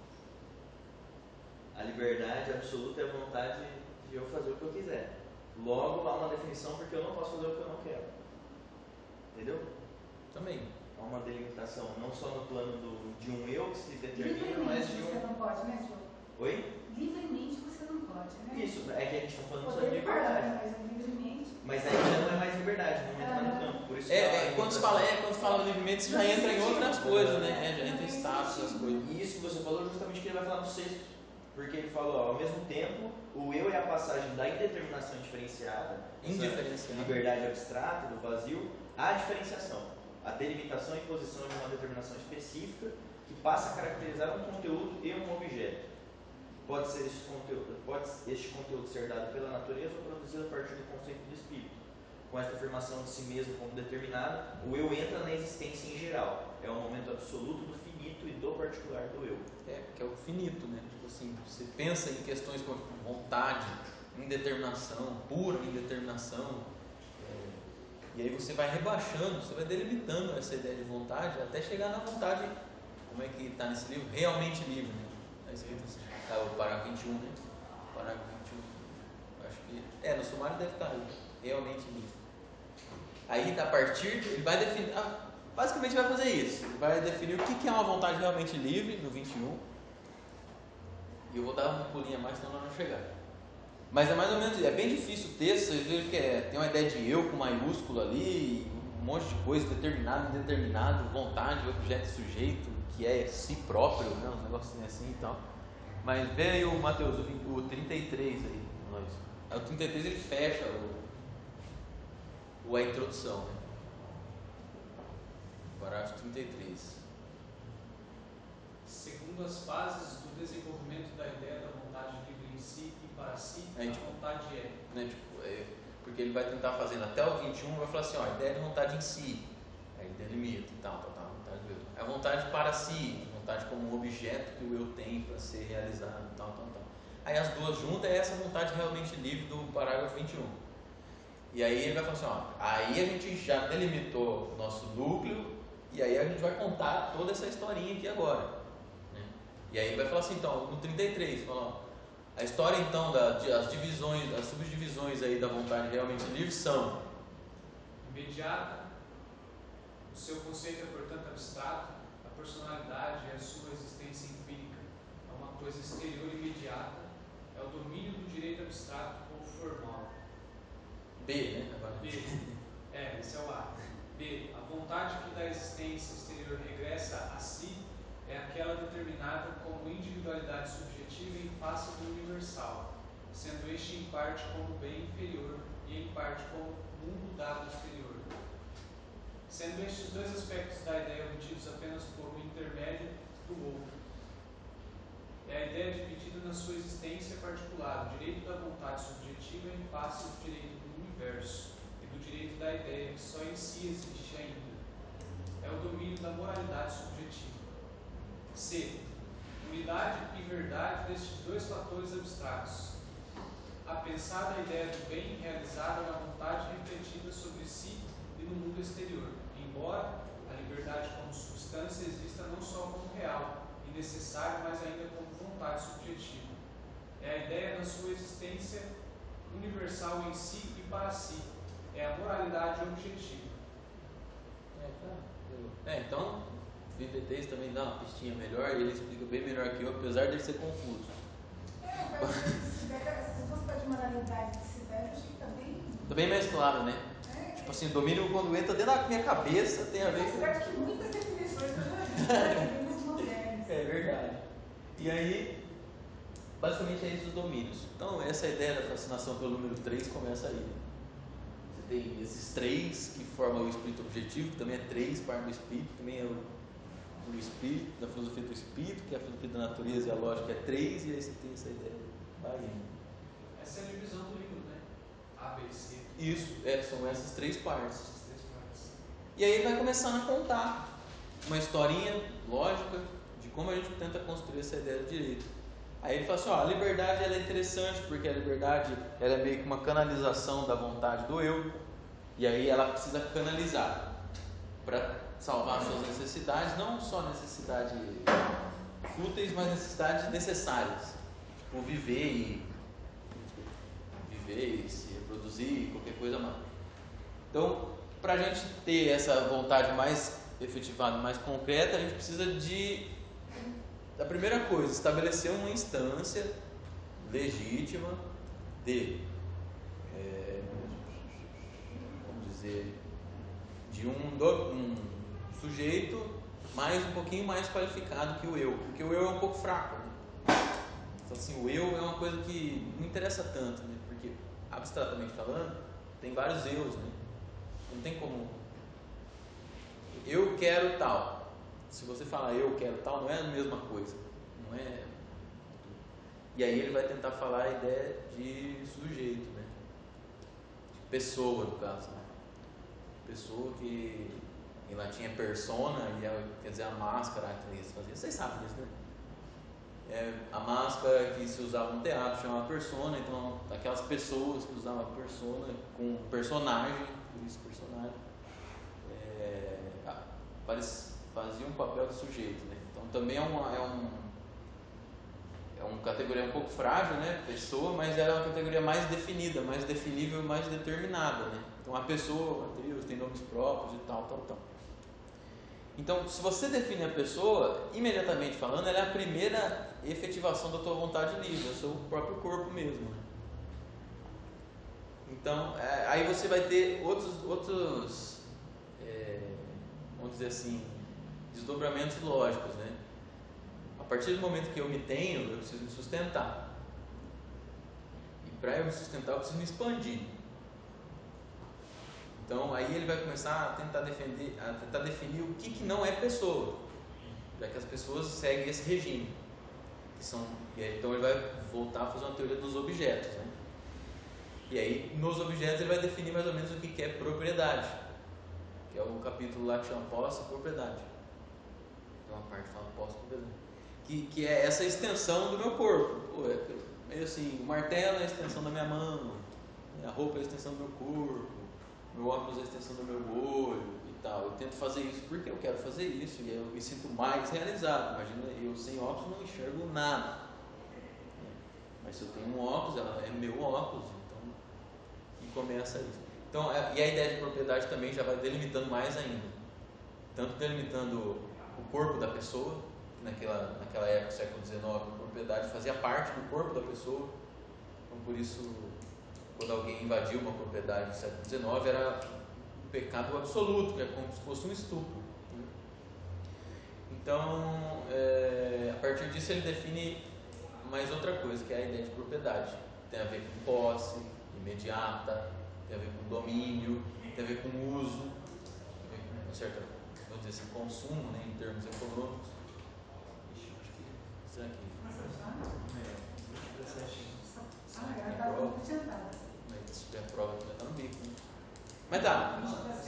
A liberdade absoluta é a vontade de eu fazer o que eu quiser. Logo, há uma definição porque eu não posso fazer o que eu não quero. Entendeu? Também. Há uma delimitação, não só no plano de um eu que se determina, Livremente mas de você não pode, né, Diogo? Oi? Livremente você não pode, né? Isso, é que a gente está falando sobre Poder liberdade. parar, mas livremente. Mas aí já não é mais liberdade, não entra no campo. Por isso Quando fala livremente, você já entra em outras coisas, né? Já entra em status, essas coisas. E isso que você falou justamente que ele vai falar no sexto. Porque ele falou, ó, ao mesmo tempo, o eu é a passagem da indeterminação diferenciada, essa liberdade abstrata, do vazio, à diferenciação, a delimitação e posição de uma determinação específica que passa a caracterizar um conteúdo e um objeto. Pode este conteúdo ser dado pela natureza ou produzido a partir do conceito do espírito. Com esta afirmação de si mesmo como determinado, o eu entra na existência em geral. É o momento absoluto do finito e do particular do eu. Que é o finito, né? Tipo assim, você pensa em questões como vontade, indeterminação, pura indeterminação, e aí você vai rebaixando, você vai delimitando essa ideia de vontade até chegar na vontade, como é que está nesse livro? Realmente livre, né? Está escrito assim, o parágrafo 21, né? Parágrafo 21, acho que, no sumário deve estar aí, realmente livre. Aí, a partir, ele vai definir, basicamente vai fazer isso, ele vai definir o que é uma vontade realmente livre, no 21, e eu vou dar uma pulinha a mais, senão nós não chegar. Mas é mais ou menos, é bem difícil o texto, vocês viram que tem uma ideia de eu com maiúsculo ali, um monte de coisa, determinado, indeterminado, vontade, objeto, sujeito, que é si próprio, né? Um negocinho assim e tal. Mas vê aí o Mateus, o 33 aí, nós. Aí o 33 ele fecha a introdução, né? Parágrafo 33. Segundo as fases do desenvolvimento da ideia da vontade livre em si e para si, A vontade é. Né, porque ele vai tentar fazer até o 21, vai falar assim, ó, a ideia de vontade em si, aí ele delimita e tal, vontade do eu. É a vontade para si, a vontade como um objeto que o eu tem para ser realizado, tal. Aí as duas juntas é essa vontade realmente livre do parágrafo 21. E aí ele vai falar assim, ó, aí a gente já delimitou o nosso núcleo, e aí a gente vai contar toda essa historinha aqui agora. Né? E aí ele vai falar assim, então, no 33, fala, ó, a história então das divisões, as subdivisões aí da vontade realmente livre são imediata, o seu conceito é portanto abstrato, a personalidade é a sua existência empírica, é uma coisa exterior e imediata, é o domínio do direito abstrato ou formal. B, né? Agora. B, esse é o A. B, a vontade que da existência exterior regressa a si é aquela determinada como individualidade subjetiva em face do universal, sendo este em parte como bem inferior e em parte como mundo dado exterior. Sendo estes dois aspectos da ideia obtidos apenas por um intermédio do outro. É a ideia dividida na sua existência particular, o direito da vontade subjetiva em face do direito do universo e do direito da ideia que só em si existe ainda. É o domínio da moralidade subjetiva. C. Unidade e verdade destes dois fatores abstratos. A pensada ideia do bem realizada na vontade refletida sobre si e no mundo exterior, embora a liberdade como substância exista não só como real e necessário, mas ainda como vontade subjetiva. É a ideia na sua existência universal em si e para si. É a moralidade objetiva. Então, o 33 também dá uma pistinha melhor e ele explica bem melhor que eu, apesar de ele ser confuso. Mas se fosse para de moralidade que se deve, acho que também. Tá bem mais claro, né? Tipo assim, domínio quando entra dentro da minha cabeça tem a ver com. Apesar de que muitas definições eu já vi nas modernas. É verdade. E aí, basicamente é isso os domínios. Então, essa ideia da fascinação pelo número 3 começa aí. Você tem esses 3 que formam o espírito objetivo, que também é 3, parte do espírito, também é o espírito, da filosofia do espírito, que é a filosofia da natureza e a lógica é 3, e aí você tem essa ideia. Vai indo. Essa é a divisão do livro, né? A, B e C. Isso, são essas 3 partes. Essas 3 partes. E aí ele vai começando a contar uma historinha lógica de como a gente tenta construir essa ideia do direito. Aí ele fala assim, a liberdade ela é interessante porque a liberdade ela é meio que uma canalização da vontade do eu, e aí ela precisa canalizar para salvar suas necessidades, não só necessidades fúteis, mas necessidades necessárias, tipo viver e se reproduzir, qualquer coisa mais. Então, para a gente ter essa vontade mais efetivada, mais concreta, a gente precisa da primeira coisa, estabelecer uma instância legítima de um sujeito um pouquinho mais qualificado que o eu, porque o eu é um pouco fraco. Né? Então, assim, o eu é uma coisa que não interessa tanto, né? Porque, abstratamente falando, tem vários eus, né? Não tem como eu quero tal. Se você falar eu quero tal, não é a mesma coisa. Não é. E aí ele vai tentar falar a ideia de sujeito, né? De pessoa, no caso. Né? Pessoa que em latim é persona, e quer dizer a máscara que eles faziam. Vocês sabem disso, né? A máscara que se usava no teatro chamava persona, então aquelas pessoas que usavam persona com personagem, por isso personagem, fazia um papel de sujeito, né? Então também é uma categoria um pouco frágil, né? Pessoa, mas ela é uma categoria mais definida, mais definível, mais determinada, né? Então a pessoa, Deus, tem nomes próprios e tal. Então, se você define a pessoa, imediatamente falando, ela é a primeira efetivação da tua vontade livre, é o seu próprio corpo mesmo, né? Então, aí você vai ter outros vamos dizer assim, desdobramentos lógicos, né? A partir do momento que eu me tenho, eu preciso me sustentar. E para eu me sustentar, eu preciso me expandir. Então, aí ele vai começar a tentar definir o que não é pessoa, já que as pessoas seguem esse regime. Então, ele vai voltar a fazer uma teoria dos objetos, né? E aí, nos objetos, ele vai definir mais ou menos o que é propriedade, que é o capítulo lá que chama posse e propriedade. Tem uma parte que fala posse e propriedade, que é essa extensão do meu corpo. Meio assim, o martelo é a extensão da minha mão, a roupa é a extensão do meu corpo, meu óculos é a extensão do meu olho e tal. Eu tento fazer isso porque eu quero fazer isso e eu me sinto mais realizado. Imagina, eu sem óculos não enxergo nada, mas se eu tenho um óculos, ela é meu óculos, então, e começa isso. Então, e a ideia de propriedade também já vai delimitando mais ainda, tanto delimitando o corpo da pessoa, que naquela época, século XIX, a propriedade fazia parte do corpo da pessoa. Então, por isso, quando alguém invadiu uma propriedade no século XIX, era um pecado absoluto, que é como se fosse um estupro. Então, a partir disso, ele define mais outra coisa, que é a ideia de propriedade. Tem a ver com posse imediata, tem a ver com domínio, tem a ver com uso, tem a ver com certo, vamos dizer assim, consumo, né, em termos econômicos. Ixi, acho que isso aqui. Ela está muito sentada. Se tiver prova, vai estar no bico, né? Mas tá.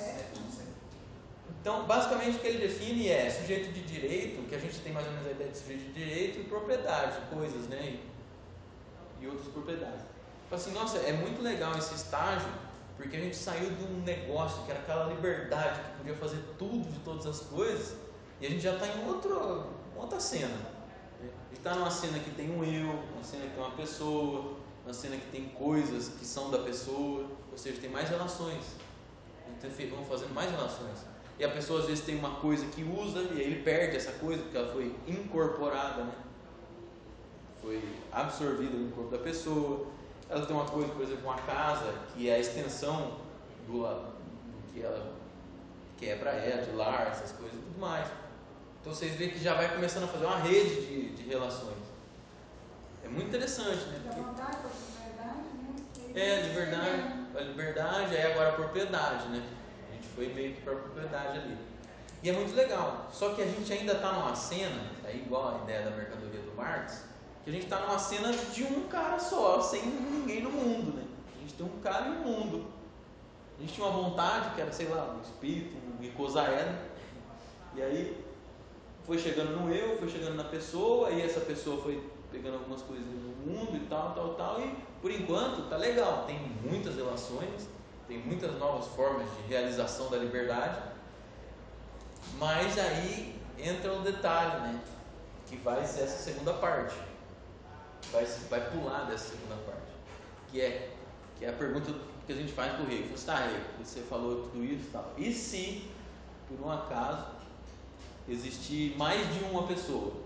Então, basicamente, o que ele define é sujeito de direito, que a gente tem mais ou menos a ideia de sujeito de direito, e propriedade, coisas, né? E outras propriedades. Então, assim, nossa, é muito legal esse estágio, porque a gente saiu de um negócio que era aquela liberdade, que podia fazer tudo de todas as coisas, e a gente já está em outra cena. A gente está numa cena que tem um eu, uma cena que tem uma pessoa, uma cena que tem coisas que são da pessoa, ou seja, tem mais relações. Vamos fazendo mais relações. E a pessoa às vezes tem uma coisa que usa e aí ele perde essa coisa porque ela foi incorporada, né? Foi absorvida no corpo da pessoa. Ela tem uma coisa, por exemplo, uma casa que é a extensão do que ela quer para ela, de lar, essas coisas e tudo mais. Então vocês veem que já vai começando a fazer uma rede de relações. É muito interessante, né? Da vontade, da liberdade, né? A liberdade, aí agora a propriedade, né? A gente foi meio que para a propriedade ali. E é muito legal. Só que a gente ainda está numa cena, é igual a ideia da mercadoria do Marx, que a gente está numa cena de um cara só, sem ninguém no mundo, né? A gente tem um cara e um mundo. A gente tinha uma vontade, que era, sei lá, um espírito, um icosaedro, e aí foi chegando no eu, foi chegando na pessoa, e essa pessoa foi pegando algumas coisas no mundo e tal, e por enquanto tá legal, tem muitas relações, tem muitas novas formas de realização da liberdade, mas aí entra o detalhe, né? Que vai ser essa segunda parte, vai pular dessa segunda parte, que é a pergunta que a gente faz para o rei. Rei, você falou tudo isso e tal, e se por um acaso existir mais de uma pessoa?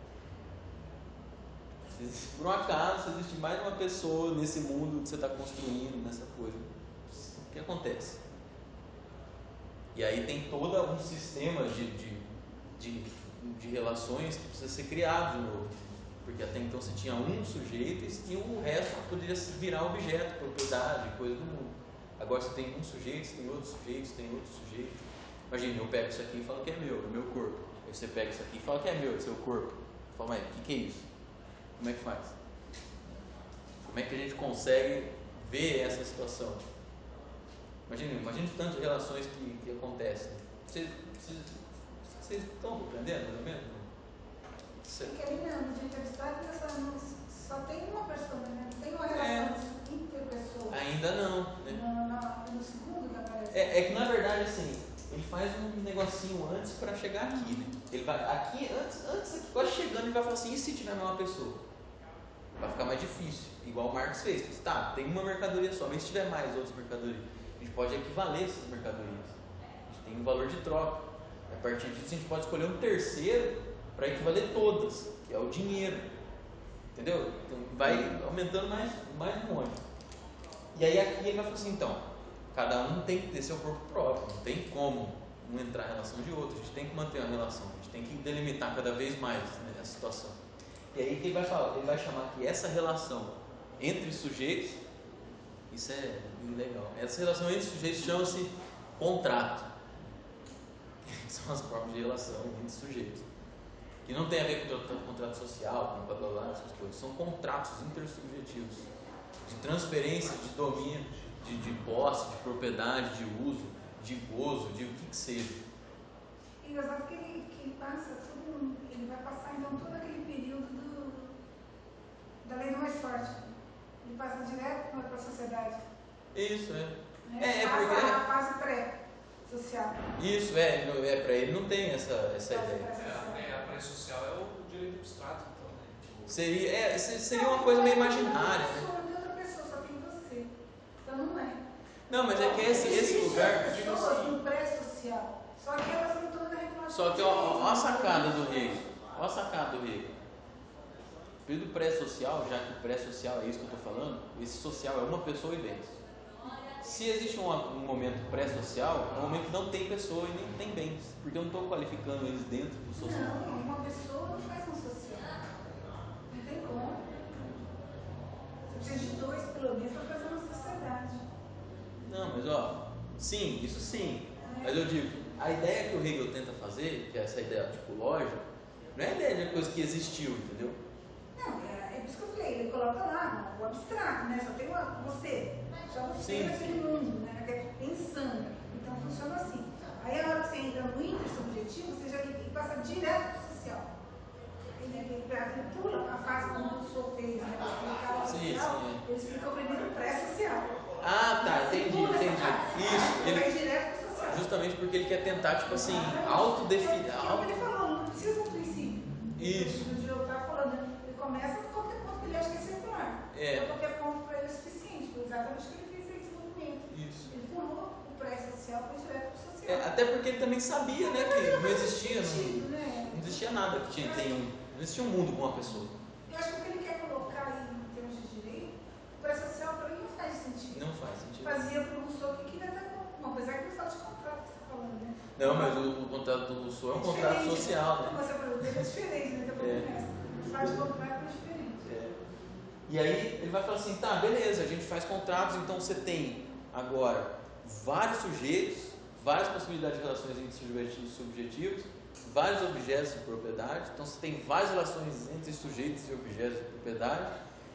Se por um acaso existir mais de uma pessoa nesse mundo que você está construindo, nessa coisa, o que acontece? E aí tem todo um sistema de relações que precisa ser criado de novo, porque até então você tinha um sujeito e o resto poderia virar objeto, propriedade, coisa do mundo. Agora você tem um sujeito, você tem outros sujeitos, tem outro sujeito. Imagina, eu pego isso aqui e falo que é meu corpo. Aí você pega isso aqui e fala que é meu, é seu corpo. Eu falo, mas o que é isso? Como é que faz? Como é que a gente consegue ver essa situação? Imagine o tanto de relações que acontecem. Vocês estão compreendendo, mais ou menos? Porque ali no de entrevistado só tem uma pessoa, né? Não tem uma relação interpessoal. Ainda não, né? No segundo que aparece. É que na verdade assim, ele faz um negocinho antes para chegar aqui, né? Ele vai aqui, antes aqui, quase chegando, ele vai falar assim, e se tiver uma pessoa? Vai ficar mais difícil, igual o Marx fez. Tá, tem uma mercadoria só, mas se tiver mais outras mercadorias, a gente pode equivaler essas mercadorias. A gente tem um valor de troca. A partir disso a gente pode escolher um terceiro para equivaler todas, que é o dinheiro. Entendeu? Então vai aumentando mais um monte. E aí aqui ele vai falar assim, então, cada um tem que ter seu corpo próprio, não tem como um entrar em relação de outro, a gente tem que manter a relação, a gente tem que delimitar cada vez mais, né, a situação. E aí que ele vai falar, ele vai chamar que essa relação entre sujeitos, isso é legal, essa relação entre sujeitos chama-se contrato. São as formas de relação entre sujeitos, que não tem a ver com contrato social, com blá blá blá, essas coisas, são contratos intersubjetivos, de transferência, de domínio, de posse, de propriedade, de uso, de gozo, de o que seja. Engraçado que ele passa todo, ele vai passar então todo aquele período da lei do mais forte. Ele passa direto para a sociedade. Isso, é. Né? Passa a fase pré-social. Isso, para ele não tem essa ideia. A pré-social é o direito abstrato, então, né? Seria uma coisa meio imaginária, né? Só tem outra pessoa, só tem você. Então não é. Não, mas é que esse lugar. As pessoas no pré-social. Só que elas não estão na regulação. Só que ó a sacada do Hegel. Ó a sacada do Hegel. O período pré-social, já que o pré-social é isso que eu estou falando, esse social é uma pessoa e bens. Se existe um momento pré-social, é um momento que não tem pessoa e nem tem bens, porque eu não estou qualificando eles dentro do social. Não, uma pessoa não faz um social. Não tem como. Você precisa de dois, pelo menos, para fazer uma sociedade. Não, mas sim, isso sim. Mas eu digo, a ideia que o Hegel tenta fazer, que é essa ideia tipológica, não é a ideia de coisa que existiu, entendeu? Não, é por isso que eu falei, ele coloca lá o abstrato, né? Só tem você. Só você naquele mundo, né? Pensando. Então funciona assim. Aí a hora que você entra no intersubjetivo, você já passa direto para o social. Ele pula a fase como o senhor fez, né? Explicar o social, ele explica o primeiro pré-social. Ah, tá, entendi. Isso, ele vai direto para o social. Justamente porque ele quer tentar, tipo assim, autodefinir. É o que ele falou, não precisa um princípio. Isso. O Diogo está falando, ele começa a qualquer ponto que ele acha que é circular. Então, qualquer ponto para ele é suficiente. Foi exatamente o que ele fez esse movimento. Isso. Ele pulou o pré-social para direto para o social. Até porque ele também sabia, né, que não existia, né? não existia nada que não existia um mundo com uma pessoa. Eu acho que o que ele quer colocar aí em termos de direito, o pré-social para ele não faz sentido. Não faz sentido. Fazia para o Rousseau que queria dar uma coisa que não fala de contrato que você está falando, né? Não, mas o contrato do Rousseau é um contrato social, né? Mas o produto dele é diferente, né? Faz contrato é diferente. E aí ele vai falar assim, tá, beleza, a gente faz contratos, então você tem agora vários sujeitos, várias possibilidades de relações entre sujeitos e subjetivos, vários objetos de propriedade, então você tem várias relações entre sujeitos e objetos de propriedade.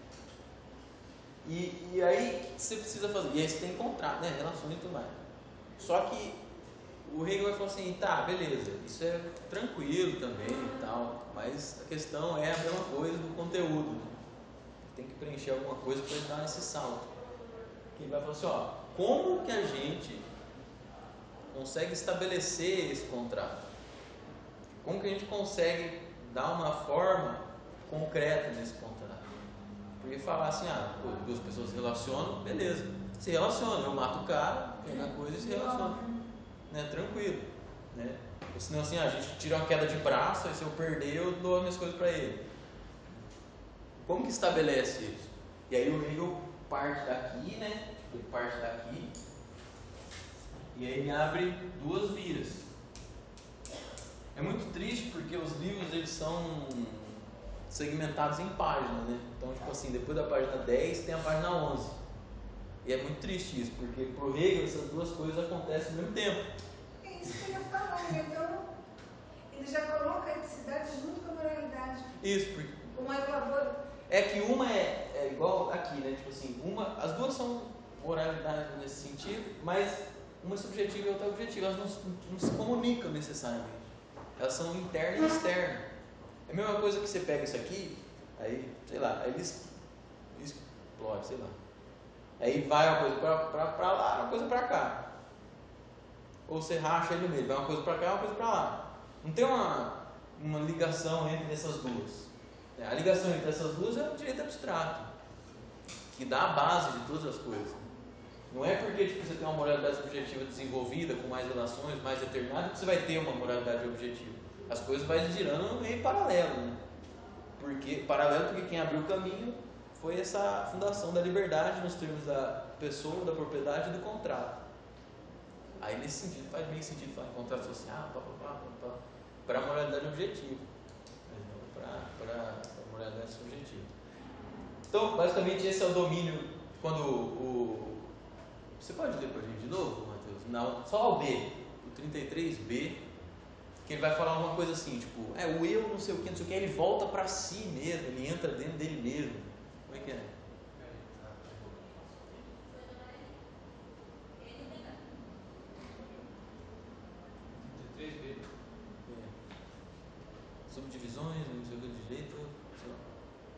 E aí o que você precisa fazer? E aí você tem contrato, né? Relações e tudo mais. Só que o Hegel vai falar assim, tá, beleza, isso é tranquilo também e tal, mas a questão é a mesma coisa do conteúdo, né? Tem que preencher alguma coisa para ele dar esse salto. Ele vai falar assim, como que a gente consegue estabelecer esse contrato? Como que a gente consegue dar uma forma concreta nesse contrato? Porque falar assim, duas pessoas se relacionam, beleza, se relaciona, eu mato o cara, pega a coisa e se relaciona, né? Tranquilo, né? Ou senão assim, a gente tira uma queda de braço, aí se eu perder eu dou as minhas coisas para ele. Como que estabelece isso? E aí o Hegel parte daqui, né? Ele parte daqui e aí ele abre duas vias. É muito triste porque os livros eles são segmentados em páginas, né? Então, tipo assim, depois da página 10 tem a página 11. E é muito triste isso, porque pro Hegel essas duas coisas acontecem ao mesmo tempo. É isso que eu ia falar, né? Então, ele já coloca a eticidade junto com a moralidade. Isso, porque como regulador. É que uma é igual aqui, né? Tipo assim, as duas são moralidade nesse sentido, mas uma é subjetiva e outra é objetiva. Elas não se comunicam necessariamente. Elas são interna e externa. É a mesma coisa que você pega isso aqui, aí, sei lá, aí ele explode, sei lá. Aí vai uma coisa pra lá, uma coisa pra cá. Ou você racha aí no meio, vai uma coisa pra cá, uma coisa pra lá. Não tem uma ligação entre essas duas. A ligação entre essas duas é o direito abstrato, que dá a base de todas as coisas. Não é porque tipo, você tem uma moralidade subjetiva desenvolvida, com mais relações, mais determinada, que você vai ter uma moralidade objetiva. As coisas vão girando meio paralelo, né? Porque quem abriu o caminho foi essa fundação da liberdade nos termos da pessoa, da propriedade e do contrato. Aí nesse sentido faz meio sentido falar em contrato social, para a moralidade objetiva, mas não para a moralidade subjetiva. Então, basicamente esse é o domínio quando você pode ler para a gente de novo, Matheus? Não, só o B, o 33B, que ele vai falar uma coisa assim, tipo, o eu não sei o que, ele volta para si mesmo, ele entra dentro dele mesmo. Como é que é? 33B. Subdivisões, não sei o que de direito, sei lá.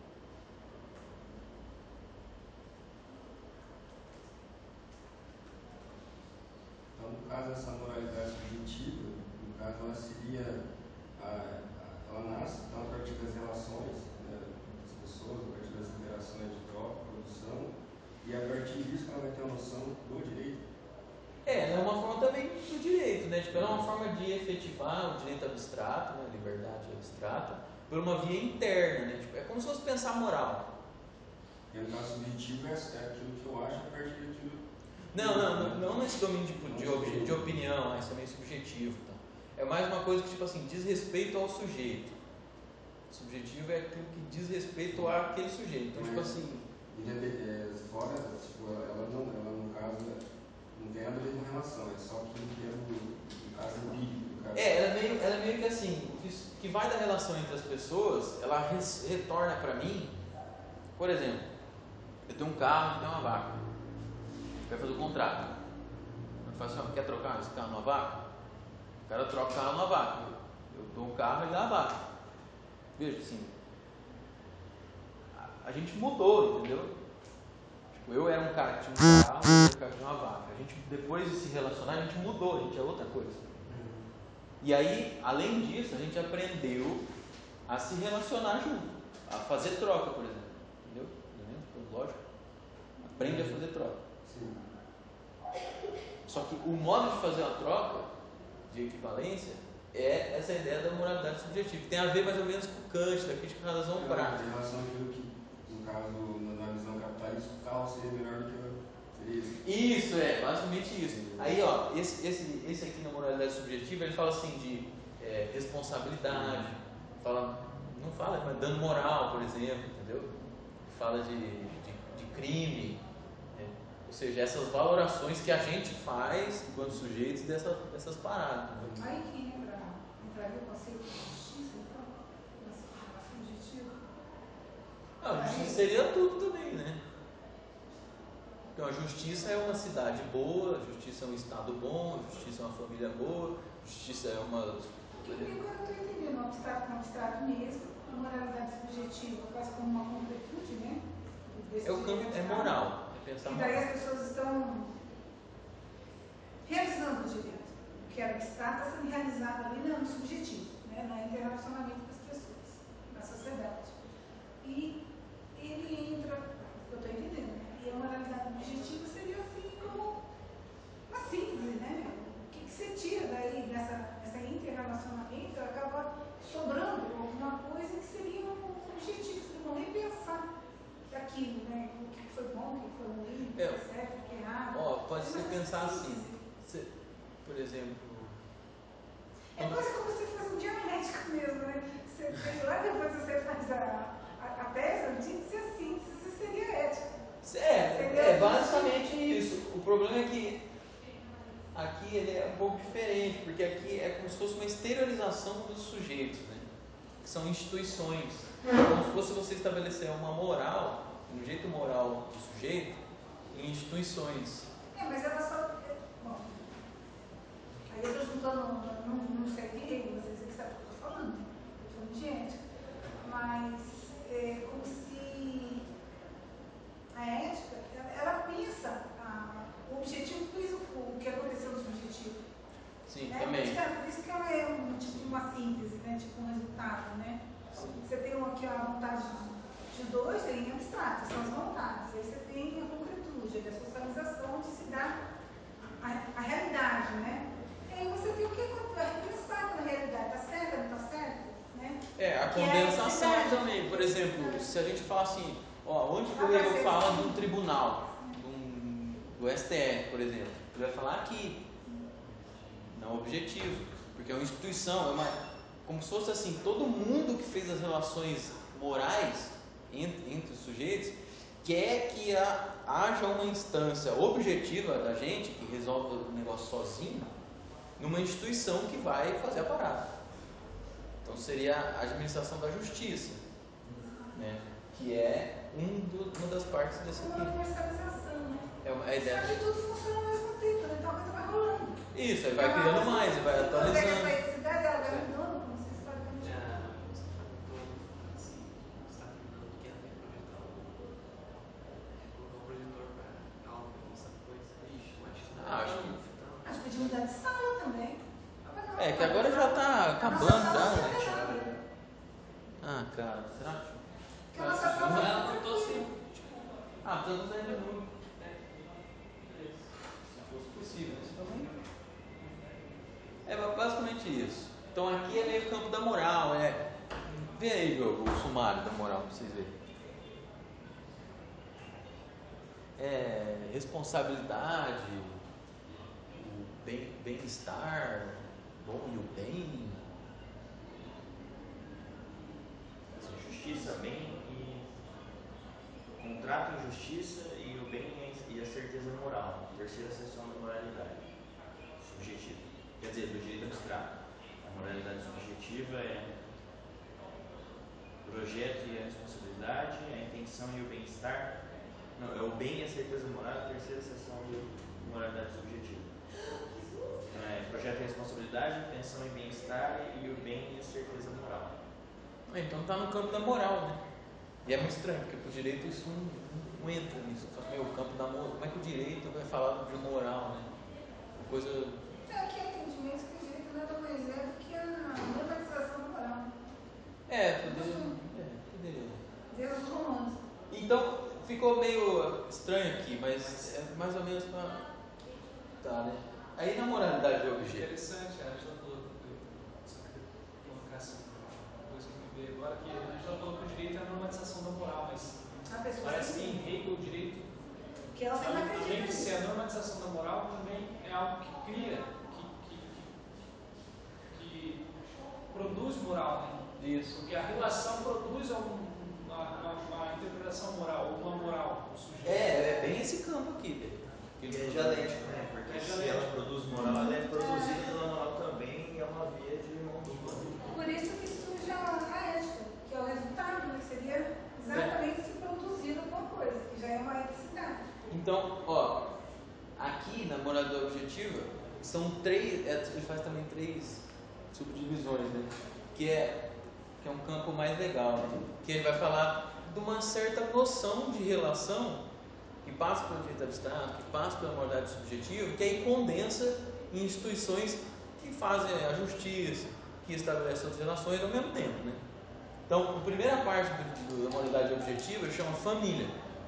Então, no caso dessa moralidade subjetiva, no caso ela seria, ela nasce então, a partir das relações, né, das pessoas, a partir das interações de troca, produção, e a partir disso ela vai ter uma noção do direito. Ela é uma forma também do direito, né? Tipo, ela é uma forma de efetivar o direito abstrato, né? Liberdade abstrata, por uma via interna, né? Tipo, é como se fosse pensar moral. E no caso subjetivo é aquilo que eu acho a partir daquilo. Não nesse domínio de opinião, isso é meio subjetivo. Tá? É mais uma coisa que, tipo assim, diz respeito ao sujeito. Subjetivo é aquilo que diz respeito àquele sujeito. Então, tipo assim. Fora, tipo, ela no caso, não tem nada a ver com relação, é só aquilo que é no caso empírico. Ela é meio que assim, o que vai da relação entre as pessoas, ela retorna para mim. Por exemplo, eu tenho um carro que tem uma vaca. Eu quero fazer o contrato. Eu faço assim, quer trocar esse carro numa vaca? O cara troca o carro numa vaca. Eu dou um carro e dá a vaca. Veja assim, a gente mudou, entendeu? Tipo, eu era um cara que tinha um carro, eu era um cara que tinha uma vaca. A gente, depois de se relacionar, a gente mudou, a gente é outra coisa. E aí, além disso, a gente aprendeu a se relacionar junto, a fazer troca, por exemplo. Entendeu? Lógico. Aprende a fazer troca. Sim. Só que o modo de fazer a troca de equivalência é essa ideia da moralidade subjetiva, que tem a ver mais ou menos com Kant, da crítica da razão prática. Em relação àquilo que, no caso, na visão capitalista, o carro seria melhor do que o Isso, basicamente isso. Aí, ó, esse aqui na moralidade subjetiva, ele fala assim de responsabilidade, não fala, mas dano moral, por exemplo, entendeu? Fala de crime, ou seja, essas valorações que a gente faz enquanto sujeitos dessas paradas. Aí que entraria o conceito de justiça, então, subjetiva. A justiça seria tudo também, né? Então, a justiça é uma cidade boa, a justiça é um estado bom, a justiça é uma família boa, a justiça é uma... Porque eu não estou entendendo, um abstrato mesmo, a moralidade subjetiva, quase como uma concretude, né? O campo é moral, é pensar e daí moral. as pessoas estão realizando o direito. O que era abstrato está sendo realizado ali no subjetivo, né? No interrelacionamento das pessoas, na sociedade. E ele entra, eu estou entendendo, né? E a moralidade objetiva seria assim como uma síntese, né? O que você tira daí dessa interrelacionamento, acaba sobrando alguma coisa que seria um objetivo, você não nem pensar daquilo, né? O que foi bom, o que foi ruim, o que é certo, o que é errado. Pode ser pensar assim, por exemplo... É quase como se fosse um dialético mesmo, né? Você fez lá, depois você faz a tese, a síntese, a síntese seria ética. Basicamente isso. O problema é que aqui ele é um pouco diferente, porque aqui é como se fosse uma exteriorização dos sujeitos, né? Que são instituições. Como se fosse você estabelecer uma moral, um jeito moral do sujeito em instituições. Mas ela só... Bom, aí eu estou juntando, não sei direito, vocês que sabem o que eu estou falando, eu estou falando de ética, mas é como se a ética, ela pensa o objetivo, o que aconteceu no subjetivo. Sim, né? também. Por isso que ela é um tipo de uma síntese, né? Tipo um resultado, né? Sim. Você tem aqui a vontade de dois, tem abstrato, são as vontades. Aí você tem a concretude, a socialização de se dar a realidade, né? E aí você tem o que pensar na realidade, está certo, não está certo? Né? A condensação também. Por exemplo, se a gente falar assim, onde que o Hegel fala de um tribunal, de do STF, por exemplo, ele vai falar aqui, não objetivo, porque é uma instituição, como se fosse assim, todo mundo que fez as relações morais entre os sujeitos quer que haja uma instância objetiva da gente, que resolve o negócio sozinho, numa instituição que vai fazer a parada. Então seria a administração da justiça, né? Que é uma das partes desse aqui. Uma universalização, né? É a ideia. Só que tudo funciona ao mesmo tempo, né? Então a coisa vai rolando. Isso, aí vai criando mais, e vai atualizando. Pega a laicidade, ela vai mudando, como vocês sabem. Já você falou assim, você está terminando que era projetar colocar o projetor para aula, para mostrar coisa. Ixi, eu acho que não. Acho que podia mudar de sala também. É, que agora já está acabando, já, né? Ah, cara, será que... Que a nossa prova Ela cortou assim. Ah, estamos ainda no... Se fosse possível, isso também... É basicamente isso. Então aqui é meio campo da moral, Vê aí o sumário da moral para vocês verem. Responsabilidade, o bem-estar, o bom e o bem. Justiça, bem e contrato e justiça e o bem e a certeza moral. Terceira seção da moralidade subjetiva. Quer dizer, do direito abstrato. A moralidade subjetiva é o projeto e a responsabilidade, a intenção e o bem-estar. Não, é o bem e a certeza moral, a terceira seção da moralidade subjetiva. Então é projeto e responsabilidade, intenção e bem-estar e o bem e a certeza moral. Então está no campo da moral, né? E é muito estranho, porque para o direito isso não entra nisso. Só que o campo da moral, como é que o direito vai falar de moral, né? Uma coisa... Aqui é entendimento que o direito nada mais é do que a normalização da moral. Poderia. Deus dos romanos. Então, ficou meio estranho aqui, mas é mais ou menos para... Tá, né? Aí na moralidade de objeto. Interessante, a Angela falou, só queria colocar assim, uma coisa que me veio agora, que a Angela falou que o direito é a normalização da moral, mas A pessoa parece que sim. em Hegel o direito, Que ela também além acredita de ser a nisso. normalização da moral, também é algo que cria, que produz moral, né? Isso. Porque a relação produz uma interpretação moral, uma moral do sujeito. É bem esse campo aqui, E é dialético, né? Porque É se dialético. ela produz moral, ela é produzida pela moral também e é uma via de mão dupla. Por isso que surge a ética, que é o resultado, né? Que seria exatamente se produzir alguma coisa, que já é uma eticidade. Então, aqui na moralidade objetiva, são três, ele faz também 3 subdivisões, né? Que é um campo mais legal, né? Que ele vai falar de uma certa noção de relação que passa pelo direito abstrato, que passa pela moralidade subjetiva, que aí condensa em instituições que fazem a justiça, que estabelecem outras relações ao mesmo tempo, né? Então, a primeira parte da moralidade objetiva chama família.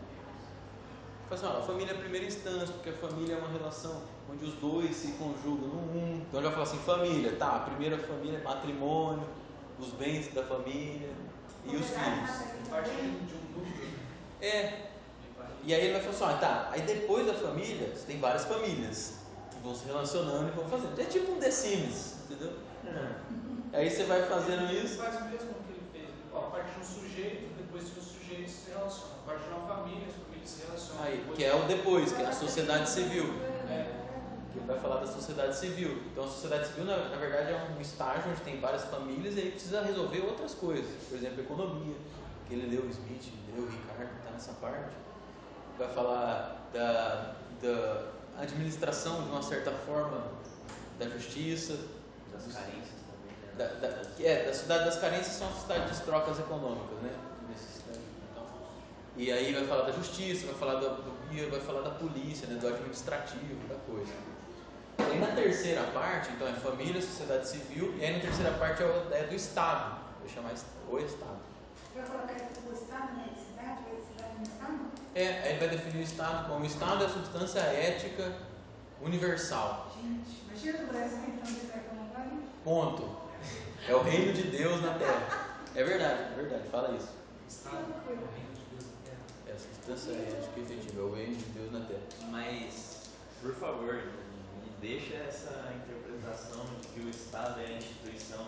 A família é a primeira instância, porque a família é uma relação onde os dois se conjugam no Então, já fala assim, família, tá, a primeira família é matrimônio, os bens da família e os filhos. Parte de um núcleo. E aí ele vai falar assim, tá, aí depois da família, você tem várias famílias que vão se relacionando e vão fazendo. É tipo um The Sims, entendeu? Aí você vai fazendo Ele isso. faz o mesmo que ele fez. A parte de um sujeito, depois que os sujeitos se relacionam. A parte de uma família, as famílias se relacionam. Aí, Depois que é o depois, que é a sociedade civil. É. Que ele vai falar da sociedade civil. Então a sociedade civil, na verdade, é um estágio onde tem várias famílias e aí precisa resolver outras coisas. Por exemplo, economia, que ele leu o Smith, leu o Ricardo, está nessa parte. Vai falar da administração, de uma certa forma, da justiça. Das carências também, né? Da cidade das carências são as cidades de trocas econômicas, né? Então, e aí vai falar da justiça, vai falar vai falar da polícia, né? Do administrativo, da coisa. Aí na terceira parte, então é família, sociedade civil, e aí na terceira parte é do Estado, vou chamar o Estado. Vai colocar o Estado na eticidade, a eticidade no Estado? Aí ele vai definir o Estado como o Estado é a substância ética universal. Gente, imagina o Brasil então de certa maneira. Ponto. É o reino de Deus na Terra. É verdade, fala isso. Estado, o reino de Deus na Terra. substância ética efetiva, é o reino de Deus na terra. Mas, por favor, não deixa essa interpretação de que o Estado é a instituição.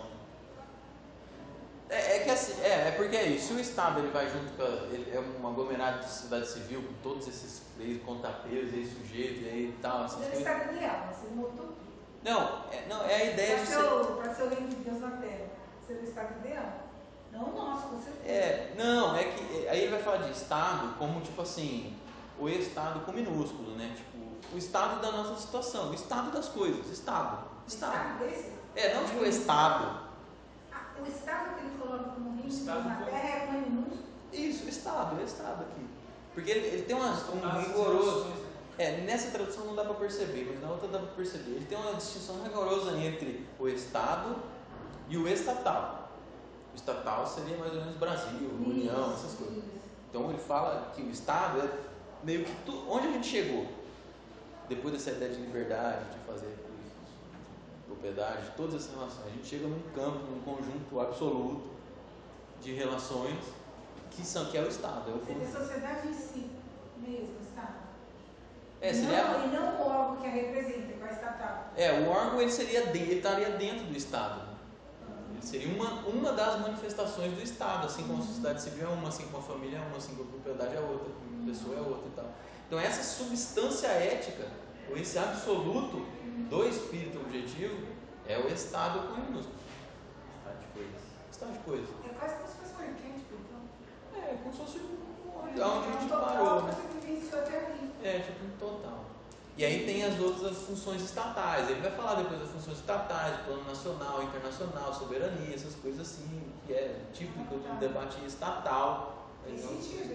Que assim, porque é isso. Se o Estado ele vai junto com ele é um aglomerado de sociedade civil com todos esses contrapeiros, aí sujeitos e aí tal. Ele é Estado ideal, você não utopia. Não, é a ideia de ser. Para ser o reino de Deus na terra, ser o Estado ideal. Não o nosso, com certeza. Não, é que aí ele vai falar de Estado como tipo assim, o Estado com minúsculo, né? Tipo, o Estado da nossa situação, o Estado das coisas, Estado. Estado desse? Não tipo o Estado. O Estado que ele coloca como reino de Deus na terra é com minúsculo? Isso, Estado, é Estado aqui. Porque ele tem um rigoroso. Nessa tradução não dá para perceber, mas na outra dá para perceber. Ele tem uma distinção rigorosa entre o Estado e o estatal. O estatal seria mais ou menos Brasil, União, essas coisas. Então ele fala que o Estado é meio que tudo. Onde a gente chegou? Depois dessa ideia de liberdade, de fazer propriedade, todas essas relações, a gente chega num campo, num conjunto absoluto de relações que é o Estado. Seria a sociedade em si mesmo, Estado. Seria... E não o órgão que a representa, que é o estatal. O órgão ele estaria dentro do Estado. Ele seria uma das manifestações do Estado, assim como a sociedade civil é uma, assim como a família é uma, assim como a propriedade é outra, como a pessoa é outra e tal. Então essa substância ética, ou esse absoluto do espírito objetivo, é o Estado com minúsculo. Estado de coisas. É quase como se fosse um arquétipo, então. É como se fosse onde a gente parou, né? Tipo um total. E aí tem as outras funções estatais. Ele vai falar depois das funções estatais, plano nacional, internacional, soberania, essas coisas assim, que é típico de um debate estatal. Tem sentido.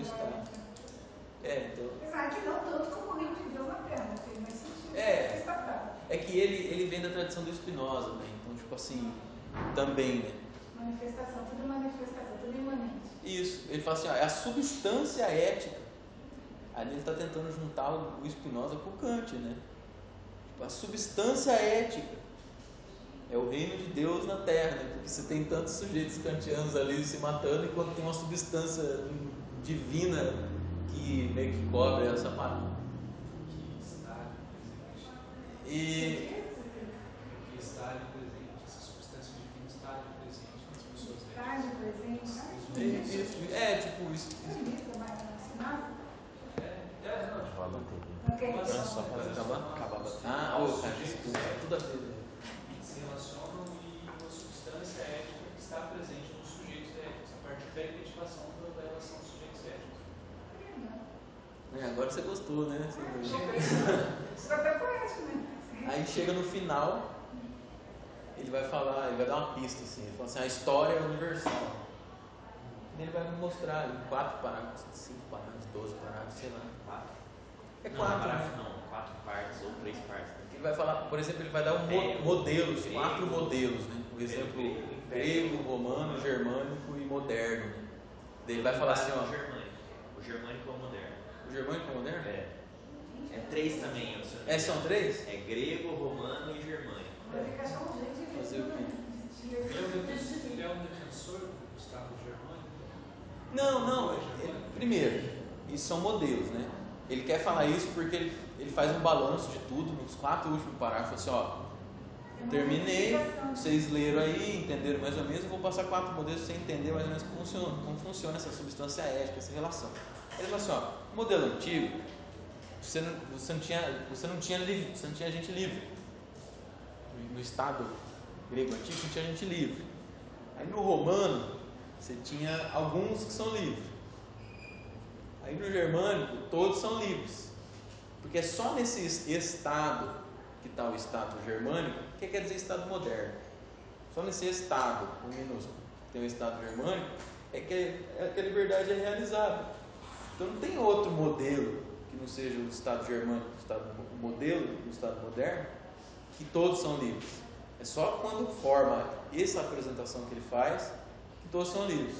Então. Apesar que não tanto como o reino de Deus na terra, não tem mais sentido. Estatal. É que ele vem da tradição do Spinoza, né? Então, tipo assim, também, né? Manifestação, tudo imanente. Isso, ele fala assim, é a substância ética. Aí ele está tentando juntar o Spinoza com o Kant, né? Tipo, a substância ética é o reino de Deus na terra, né? Porque você tem tantos sujeitos kantianos ali se matando, enquanto tem uma substância divina que meio que cobre essa parada. Que está presente. Que está presente, essa substância divina está presente nas pessoas. Está presente. Tipo isso. Só para acabar. Desculpa, tudo a ver. Se relacionam e uma substância ética que está presente nos sujeitos éticos, a partir da identificação da relação dos sujeitos éticos. Agora você gostou, né? Isso é até poético, né? Aí chega no final, ele vai falar, ele vai dar uma pista assim, ele fala assim, a história é universal. E ele vai mostrar em 4 parágrafos, 5 parágrafos, 12 parágrafos, sei lá. 4, né? Não, 4 partes ou 3 partes. Ele vai falar, por exemplo, ele vai dar modelos, 4 modelos, né? O exemplo grego, romano, germânico e moderno. Né? Ele vai falar assim, ó. O germânico é o moderno. O germânico é o moderno? É 3 também. São 3? É grego, romano e germânico. Fazer o quê? Ele é um defensor do Estado germânico? Não. Primeiro, isso são modelos, né? Ele quer falar isso porque ele faz um balanço de tudo nos 4 últimos parágrafos, assim, ó. Terminei, vocês leram aí, entenderam mais ou menos, eu vou passar 4 modelos para você entender mais ou menos como funciona essa substância ética, essa relação. Ele fala assim, ó, o modelo antigo, você não tinha gente livre. No Estado grego antigo você tinha gente livre. Aí no romano, você tinha alguns que são livres. Aí no germânico, todos são livres. Porque é só nesse estado que está o Estado germânico, que quer dizer Estado moderno. Só nesse estado, o minúsculo, tem o Estado germânico, é que a liberdade é realizada. Então não tem outro modelo que não seja o Estado germânico, o modelo do Estado moderno, que todos são livres. É só quando forma essa apresentação que ele faz, que todos são livres.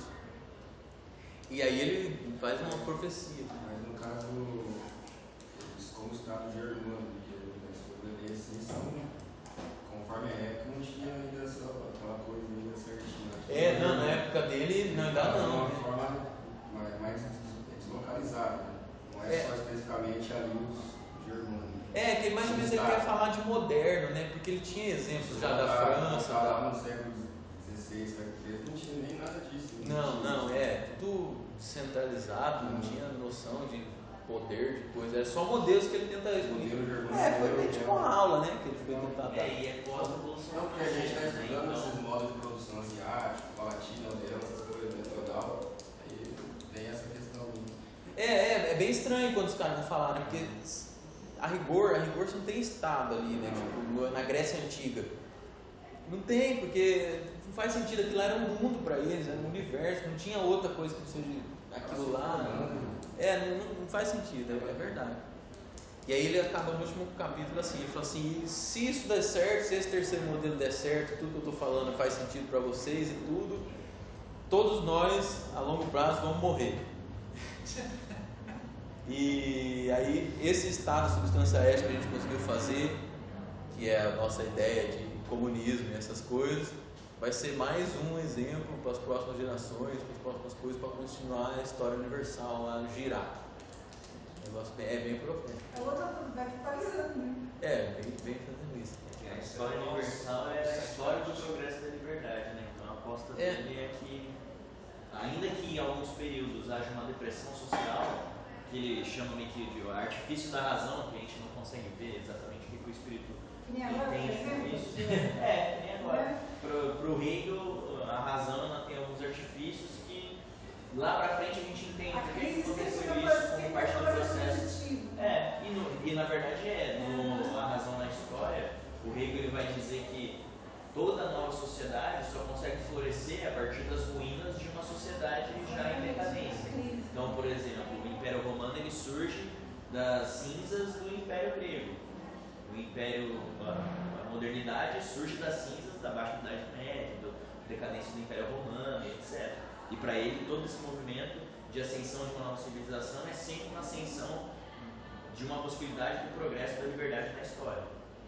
E aí ele faz uma profecia. Mas no caso, como o Estado germânico, que ele vai assim, são, conforme a época, não tinha ainda aquela coisa ainda certinha. Na época dele não dá não. De uma forma mais deslocalizada. é só especificamente ali os germânicos. Que mais ou menos ele quer falar de moderno, né? Porque ele tinha exemplos já da França. Lá no século XVI, século XIII, não tinha nem nada disso. Não, tudo centralizado, não tinha noção de poder, de coisa, era só modelos que ele tenta explicar. Foi meio tipo uma aula, né? Que ele foi tentar dar. E é pós-revolução. Não, porque a gente está estudando esses modos de produção asiático, palatino, aldeão, essas coisas, metonal, aí tem essa questão. É bem estranho quando os caras não falaram, porque a rigor você não tem estado ali, né? Tipo, na Grécia Antiga. Não tem, porque não faz sentido, aquilo lá era um mundo para eles, era um universo, não tinha outra coisa que não seja aquilo lá. Não faz sentido, é verdade. E aí ele acaba no último capítulo assim, ele fala assim, se isso der certo, se esse terceiro modelo der certo, tudo que eu estou falando faz sentido para vocês e tudo, todos nós, a longo prazo, vamos morrer. E aí esse estado de substância ética que a gente conseguiu fazer, que é a nossa ideia de comunismo e essas coisas, vai ser mais um exemplo para as próximas gerações, para as próximas coisas, para continuar a história universal a girar. O negócio é bem profundo. A outra vai atualizando, né? Bem fazendo isso. A história universal é a história do progresso da liberdade, né? Então a aposta dele é que, ainda que em alguns períodos haja uma depressão social, que ele chama meio que de artifício da razão, que a gente não consegue ver exatamente o que o espírito entende por isso. Nem agora. Para o Hegel, a razão ela tem alguns artifícios que lá para frente a gente entende por que aconteceu isso como parte do processo. E na verdade a razão na história, o Hegel ele vai dizer que toda nova sociedade só consegue florescer a partir das ruínas de uma sociedade já em decadência. Então, por exemplo, o Império Romano ele surge das cinzas do Império Grego. O Império, a modernidade surge das cinzas da Baixa Idade Média, da decadência do Império Romano, etc. E para ele todo esse movimento de ascensão de uma nova civilização é sempre uma ascensão de uma possibilidade do progresso da liberdade na história.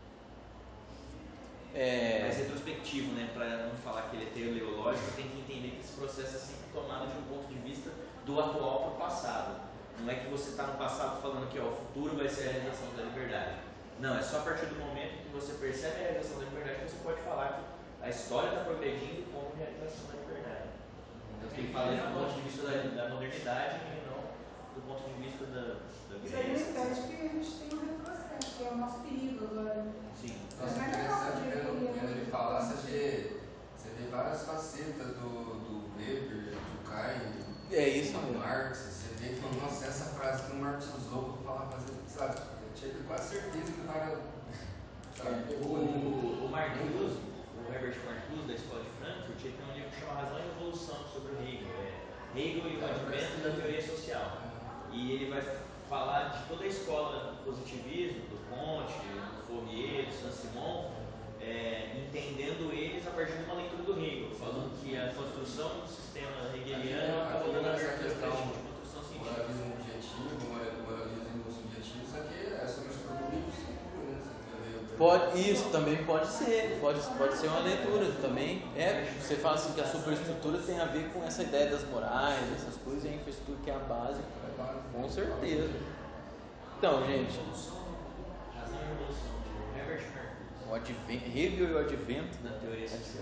Mais retrospectivo, né? Para não falar que ele é teleológico, tem que entender que esse processo é sempre tomado de um ponto de vista do atual para o passado. Não é que você está no passado falando que o futuro vai ser a realização da liberdade. Não, é só a partir do momento que você percebe a realização da liberdade que você pode falar que a história está progredindo como realização da liberdade. Então ele fala do ponto de vista da modernidade e não do ponto de vista da Isso aí não impede que a gente tenha um retrocesso, que é o nosso perigo agora. Sim. Nossa, é interessante vendo ele falar, você vê várias facetas do Weber, do Durkheim, do Marx. Você vê que, nossa, essa frase que o Marx usou para falar, sabe? Eu tinha quase certeza que o cara pegou o Marcuse, o Herbert Marcuse, da Escola de Frankfurt, ele tem um livro que chama Razão e Evolução sobre o Hegel. Hegel e o advento da teoria social. E ele vai falar de toda a escola do positivismo, do Comte, do Fourier, do Saint-Simon, entendendo eles a partir de uma leitura do Hegel, falando que a construção do sistema hegeliano acabou dando a questão de construção científica. Moralismo objetivo, moralismo subjetivo, isso aqui é sobre a estrutura do psíquico, né? Isso também pode ser, pode ser uma leitura também. Você fala assim que a superestrutura tem a ver com essa ideia das morais, essas coisas, e a infraestrutura que é a base, com certeza. Então, gente, Razão e Evolução, de Herbert Marcuse. Hegel e o advento da teoria social.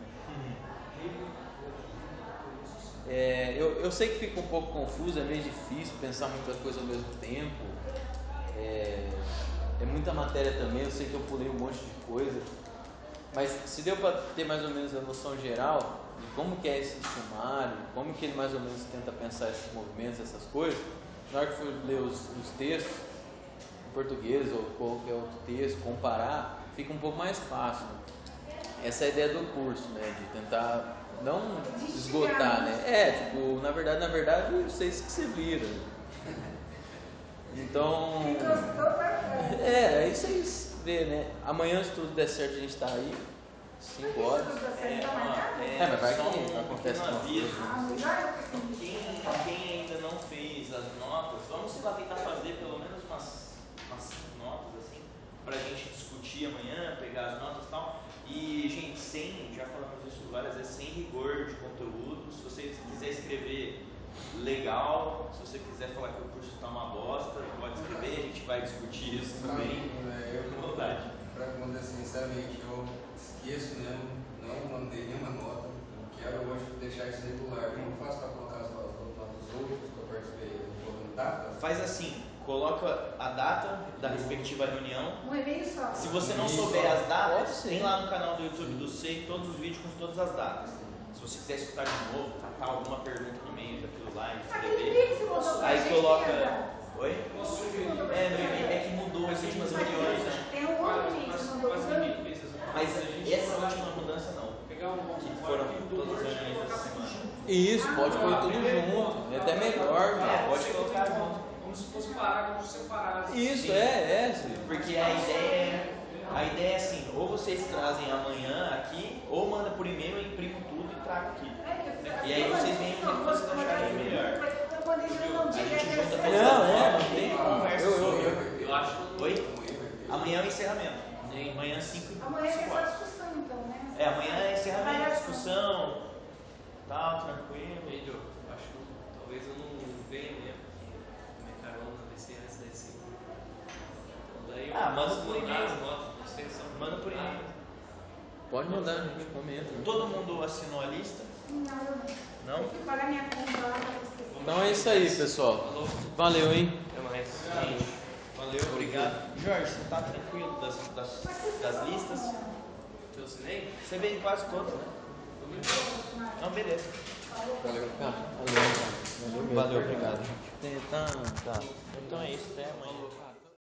Eu sei que fica um pouco confuso, é meio difícil pensar muita coisa ao mesmo tempo. É muita matéria também, eu sei que eu pulei um monte de coisa. Mas se deu para ter mais ou menos a noção geral de como que é esse sumário, como que ele mais ou menos tenta pensar esses movimentos, essas coisas, na hora que for ler os textos em português ou qualquer outro texto, comparar, fica um pouco mais fácil. Essa é a ideia do curso, né? De tentar não esgotar, né? Na verdade, vocês que se viram. Então, aí vocês vê, né? Amanhã, se tudo der certo, a gente está aí, 5 horas. Mas vai que acontece uma coisa. Quem ainda não fez as notas, vamos lá tentar fazer pelo menos umas 5 notas, assim, para a gente discutir amanhã, pegar as notas e tal. E, gente, já falamos isso várias vezes, sem rigor de conteúdo. Se você quiser escrever legal. Se você quiser falar que o curso está uma bosta, pode escrever, a gente vai discutir isso também. Eu, Com vontade. para responder sinceramente, eu esqueço mesmo, não mandei nenhuma nota. Eu quero hoje deixar isso regular. Como faço para colocar as notas dos outros que eu participei? Colocando data? Faz assim, coloca a data da respectiva reunião. Um e-mail só. Se você não souber as datas, tem lá no canal do YouTube do SEI todos os vídeos com todas as datas. Se você quiser escutar de novo, catar alguma pergunta no meio daquilo lá, Aquele escrever. link que você mandou pra Aí gente, coloca. lembra? Oi? Posso sugerir? No e-mail é que mudou as últimas reuniões, né? Tem um outro link que você mandou pra gente. Mas essa última mudança não. Pegar um Que foram todas as reuniões dessa semana. Isso, pode pôr tudo junto. É até melhor, cara. Pode colocar junto. como se fosse parágrafos separados. Isso, Sim. Sim. Porque a ideia é assim, ou vocês trazem amanhã aqui, ou manda por e-mail, eu imprimo tudo e trago aqui. E aí vocês veem o que vocês acharem melhor. A gente junta todas as não tem conversa sobre. Eu acho. Oi? Amanhã é o encerramento. Amanhã 5 Amanhã é só discussão, então, né? amanhã é encerramento, discussão, tal, tranquilo. Melhor. Acho que talvez eu não venha mesmo, porque minha carona vai ser antes das 5. Daí eu Manda posso por mandar e-mail. as notas de extensão. Manda por e-mail. Pode mandar, a gente comenta. Todo mundo assinou a lista? Não, eu não. Não? Tem que pagar minha conta lá pra esquecer. Então é isso aí, pessoal. Valeu, hein? Até mais. Gente, valeu, obrigado. Jorge, você tá tranquilo das listas? Eu assinei? Você veio em quase todas, né? Não, beleza. Valeu, cara. Valeu, mesmo. Valeu, obrigado. Tá. Então é isso, até amanhã.